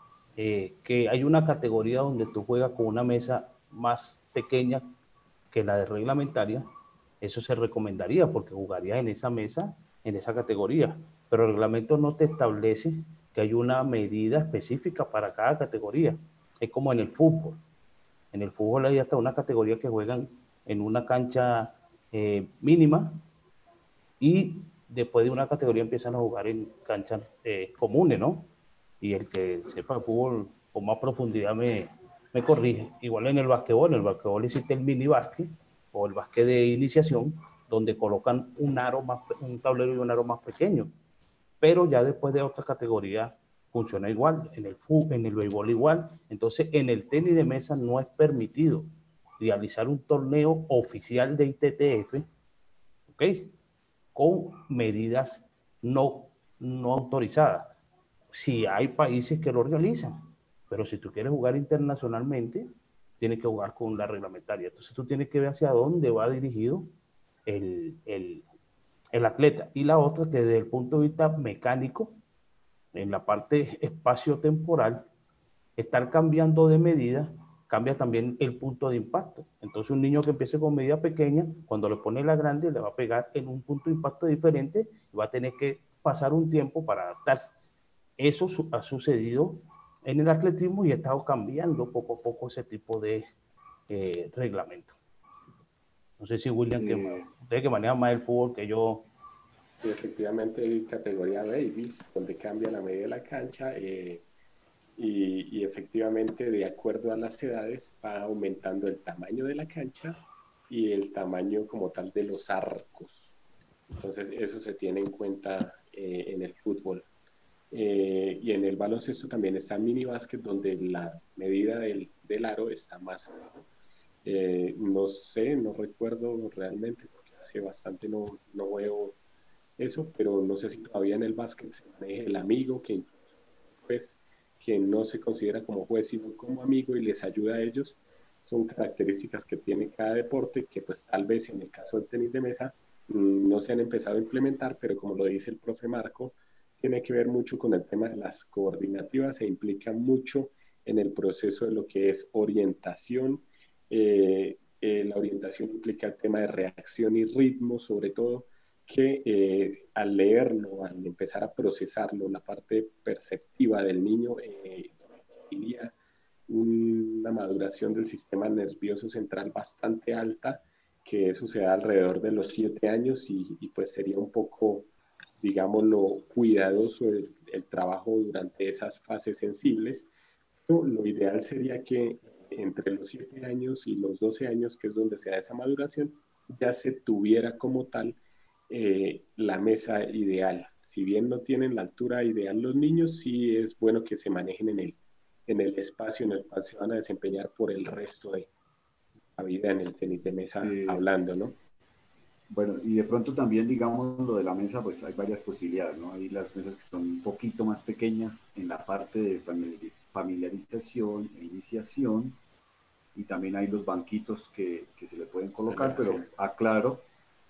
que hay una categoría donde tú juegas con una mesa más pequeña que la de reglamentaria, eso se recomendaría porque jugarías en esa mesa, en esa categoría. Pero el reglamento no te establece que hay una medida específica para cada categoría. Es como en el fútbol. En el fútbol hay hasta una categoría que juegan en una cancha mínima y después de una categoría empiezan a jugar en canchas comunes, ¿no? Y el que sepa el fútbol con más profundidad me corrige. Igual en el básquetbol existe el mini básquet o el básquet de iniciación, donde colocan un tablero y un aro más pequeño. Pero ya después de otra categoría funciona igual, en el béisbol igual. Entonces, en el tenis de mesa no es permitido realizar un torneo oficial de ITTF, ¿ok? Con medidas no, no autorizada. Sí hay países que lo realizan, pero si tú quieres jugar internacionalmente, tienes que jugar con la reglamentaria. Entonces tú tienes que ver hacia dónde va dirigido el, el, el atleta. Y la otra, que desde el punto de vista mecánico, en la parte espacio-temporal, estar cambiando de medida cambia también el punto de impacto. Entonces un niño que empiece con medida pequeña, cuando le pone la grande, le va a pegar en un punto de impacto diferente y va a tener que pasar un tiempo para adaptarse. Eso ha sucedido en el atletismo y ha estado cambiando poco a poco ese tipo de reglamento. No sé si William, usted que maneja más el fútbol que yo. Sí, efectivamente hay categoría babies, donde cambia la medida de la cancha y efectivamente de acuerdo a las edades va aumentando el tamaño de la cancha y el tamaño como tal de los arcos. Entonces eso se tiene en cuenta en el fútbol. Y en el baloncesto también está el mini básquet, donde la medida del aro está más abajo. No sé, no recuerdo realmente, porque hace bastante no veo eso, pero no sé si todavía en el básquet se maneja el amigo, que pues que no se considera como juez, sino como amigo y les ayuda a ellos. Son características que tiene cada deporte que pues tal vez en el caso del tenis de mesa no se han empezado a implementar, pero como lo dice el profe Marco, tiene que ver mucho con el tema de las coordinativas e implica mucho en el proceso de lo que es orientación. La orientación implica el tema de reacción y ritmo, sobre todo, que al leerlo, al empezar a procesarlo, la parte perceptiva del niño diría una maduración del sistema nervioso central bastante alta, que eso se da alrededor de los 7 años y pues sería un poco, digámoslo, cuidadoso el trabajo durante esas fases sensibles. Pero lo ideal sería que entre los 7 años y los 12 años, que es donde se da esa maduración, ya se tuviera como tal la mesa ideal. Si bien no tienen la altura ideal los niños, sí es bueno que se manejen en el espacio en el cual se van a desempeñar por el resto de la vida en el tenis de mesa hablando, ¿no? Bueno, y de pronto también, digamos, lo de la mesa, pues hay varias posibilidades, ¿no? Hay las mesas que son un poquito más pequeñas en la parte de familiarización e iniciación, y también hay los banquitos que se le pueden colocar, pero aclaro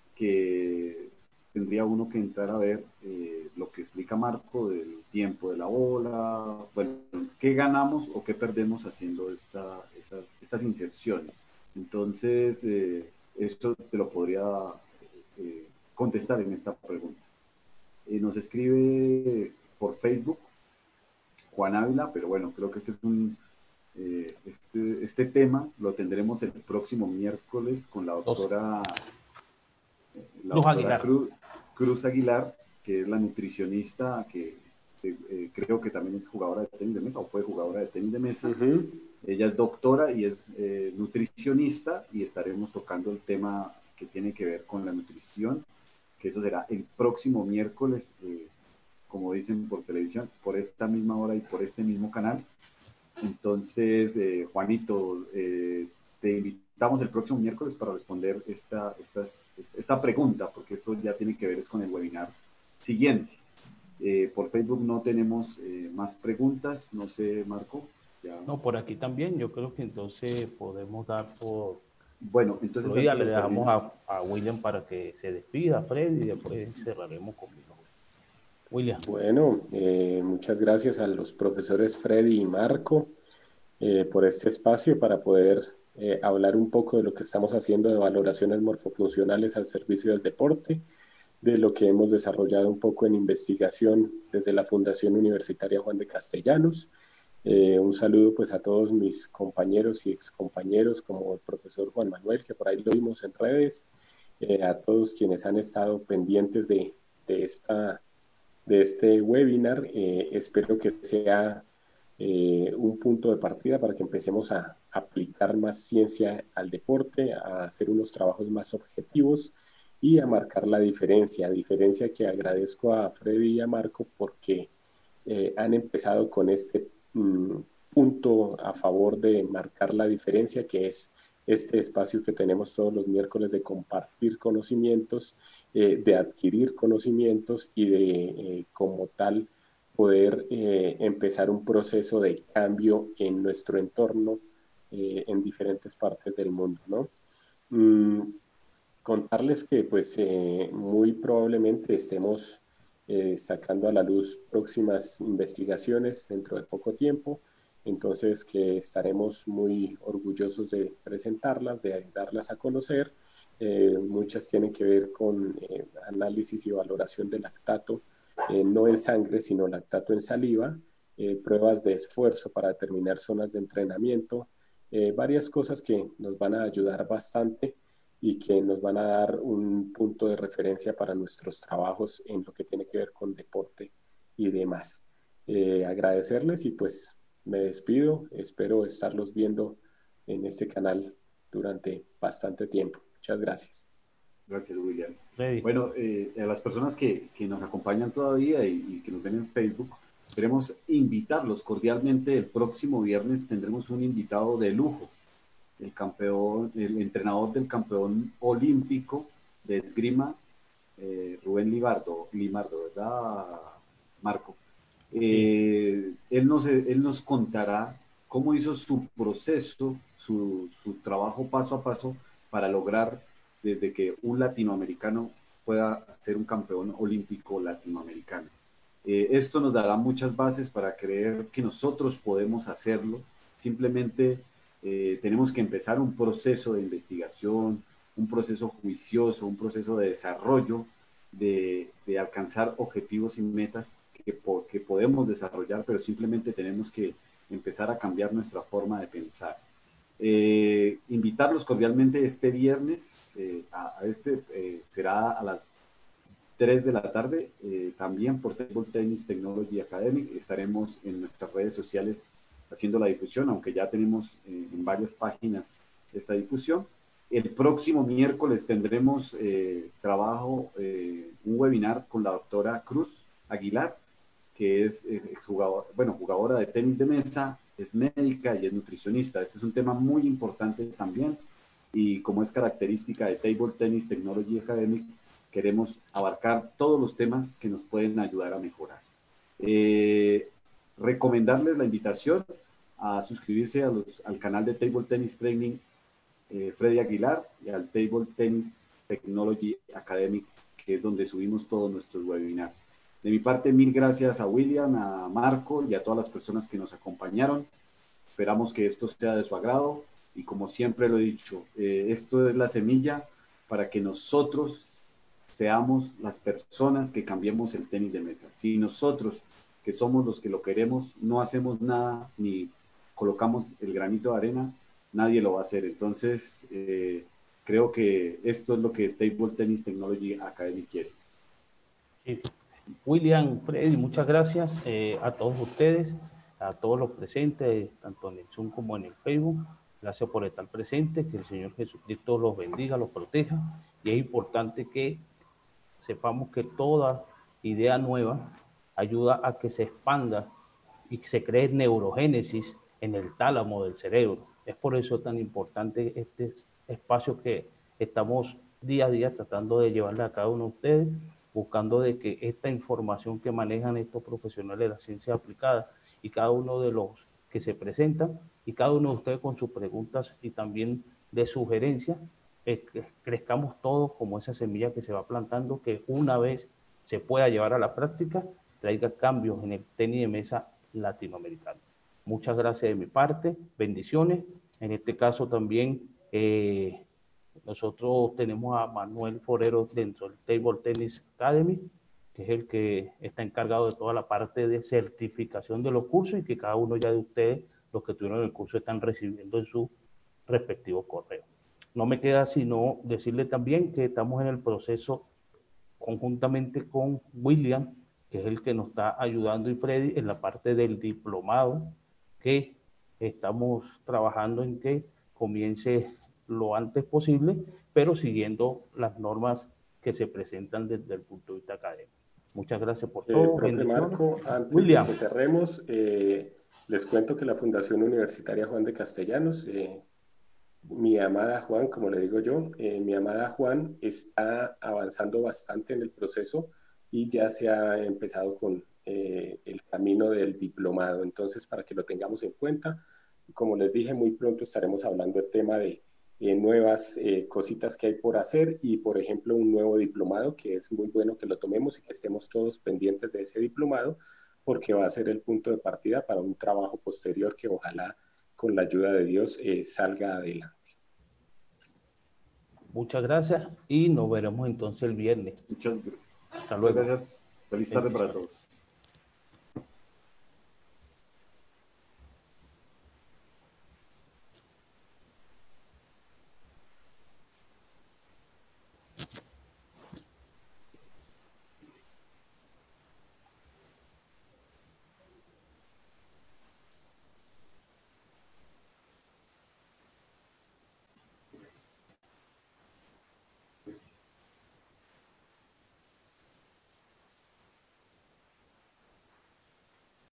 que tendría uno que entrar a ver lo que explica Marco del tiempo de la bola, bueno, qué ganamos o qué perdemos haciendo estas inserciones. Entonces, esto te lo podría contestar en esta pregunta. Nos escribe por Facebook Juan Ávila, pero bueno, creo que este tema lo tendremos el próximo miércoles con la doctora Aguilar. Cruz Aguilar, que es la nutricionista que creo que también es jugadora de tenis de mesa o fue jugadora de tenis de mesa. Ella es doctora y es nutricionista, y estaremos tocando el tema que tiene que ver con la nutrición, que eso será el próximo miércoles, como dicen por televisión, por esta misma hora y por este mismo canal. Entonces, Juanito, te invitamos el próximo miércoles para responder esta pregunta, porque eso ya tiene que ver con el webinar siguiente. Por Facebook no tenemos más preguntas, no sé, Marco. Ya. No, por aquí también, yo creo que entonces podemos dar por... Bueno, entonces... Ya le dejamos a William para que se despida, Freddy, y después cerraremos conmigo. William. Bueno, muchas gracias a los profesores Freddy y Marco por este espacio para poder hablar un poco de lo que estamos haciendo de valoraciones morfofuncionales al servicio del deporte, de lo que hemos desarrollado un poco en investigación desde la Fundación Universitaria Juan de Castellanos. Un saludo pues a todos mis compañeros y excompañeros como el profesor Juan Manuel, que por ahí lo vimos en redes, a todos quienes han estado pendientes de este webinar. Espero que sea un punto de partida para que empecemos a aplicar más ciencia al deporte, a hacer unos trabajos más objetivos y a marcar la diferencia que agradezco a Freddy y a Marco porque han empezado con este punto a favor de marcar la diferencia, que es este espacio que tenemos todos los miércoles de compartir conocimientos, de adquirir conocimientos y de, como tal, poder empezar un proceso de cambio en nuestro entorno en diferentes partes del mundo, ¿no? Contarles que pues muy probablemente estemos sacando a la luz próximas investigaciones dentro de poco tiempo, entonces que estaremos muy orgullosos de presentarlas, de darlas a conocer. Muchas tienen que ver con análisis y valoración de lactato, no en sangre, sino lactato en saliva, pruebas de esfuerzo para determinar zonas de entrenamiento, varias cosas que nos van a ayudar bastante y que nos van a dar un punto de referencia para nuestros trabajos en lo que tiene que ver con deporte y demás. Agradecerles y pues me despido. Espero estarlos viendo en este canal durante bastante tiempo. Muchas gracias. Gracias, William. Freddy. Bueno, a las personas que nos acompañan todavía y que nos ven en Facebook, queremos invitarlos cordialmente. El próximo viernes tendremos un invitado de lujo, el campeón, el entrenador del campeón olímpico de esgrima, Rubén Limardo, ¿verdad, Marco? Él nos contará cómo hizo su proceso, su trabajo paso a paso para lograr desde que un latinoamericano pueda ser un campeón olímpico latinoamericano. Esto nos dará muchas bases para creer que nosotros podemos hacerlo. Simplemente tenemos que empezar un proceso de investigación, un proceso juicioso, un proceso de desarrollo, de alcanzar objetivos y metas que podemos desarrollar, pero simplemente tenemos que empezar a cambiar nuestra forma de pensar. Invitarlos cordialmente este viernes, será a las 3 de la tarde, también por Table Tennis Technology Academy. Estaremos en nuestras redes sociales haciendo la difusión, aunque ya tenemos en varias páginas esta difusión. El próximo miércoles tendremos un webinar con la doctora Cruz Aguilar, que es jugadora de tenis de mesa, es médica y es nutricionista. Este es un tema muy importante también, y como es característica de Table Tennis Technology Academy, queremos abarcar todos los temas que nos pueden ayudar a mejorar. Recomendarles la invitación a suscribirse al canal de Table Tennis Training Freddy Aguilar y al Table Tennis Technology Academy, que es donde subimos todos nuestros webinars. De mi parte, mil gracias a William, a Marco y a todas las personas que nos acompañaron. Esperamos que esto sea de su agrado y, como siempre lo he dicho, esto es la semilla para que nosotros seamos las personas que cambiemos el tenis de mesa. Si nosotros, que somos los que lo queremos, no hacemos nada ni colocamos el granito de arena, nadie lo va a hacer. Entonces, creo que esto es lo que Table Tennis Technology Academy quiere. Sí. William, Freddy, muchas gracias a todos ustedes, a todos los presentes, tanto en el Zoom como en el Facebook. Gracias por estar presentes, que el Señor Jesucristo los bendiga, los proteja. Y es importante que sepamos que toda idea nueva ayuda a que se expanda y que se cree neurogénesis en el tálamo del cerebro. Es por eso tan importante este espacio que estamos día a día tratando de llevarle a cada uno de ustedes, buscando de que esta información que manejan estos profesionales de la ciencia aplicada y cada uno de los que se presentan y cada uno de ustedes con sus preguntas y también de sugerencias, crezcamos todos como esa semilla que se va plantando, que una vez se pueda llevar a la práctica, traiga cambios en el tenis de mesa latinoamericano. Muchas gracias de mi parte, bendiciones. En este caso también nosotros tenemos a Manuel Forero dentro del Table Tennis Academy, que es el que está encargado de toda la parte de certificación de los cursos y que cada uno ya de ustedes, los que tuvieron el curso, están recibiendo en su respectivo correo. No me queda sino decirle también que estamos en el proceso conjuntamente con William, que es el que nos está ayudando, y Freddy, en la parte del diplomado, que estamos trabajando en que comience lo antes posible, pero siguiendo las normas que se presentan desde el punto de vista académico. Muchas gracias por todo. Profe Marco, antes William, de que cerremos, les cuento que la Fundación Universitaria Juan de Castellanos Mi amada Juan, como le digo yo, mi amada Juan está avanzando bastante en el proceso y ya se ha empezado con el camino del diplomado. Entonces, para que lo tengamos en cuenta, como les dije, muy pronto estaremos hablando del tema de nuevas cositas que hay por hacer y, por ejemplo, un nuevo diplomado que es muy bueno que lo tomemos y que estemos todos pendientes de ese diplomado porque va a ser el punto de partida para un trabajo posterior que ojalá con la ayuda de Dios salga adelante. Muchas gracias y nos veremos entonces el viernes. Muchas gracias. Hasta luego. Muchas gracias. Feliz tarde para todos.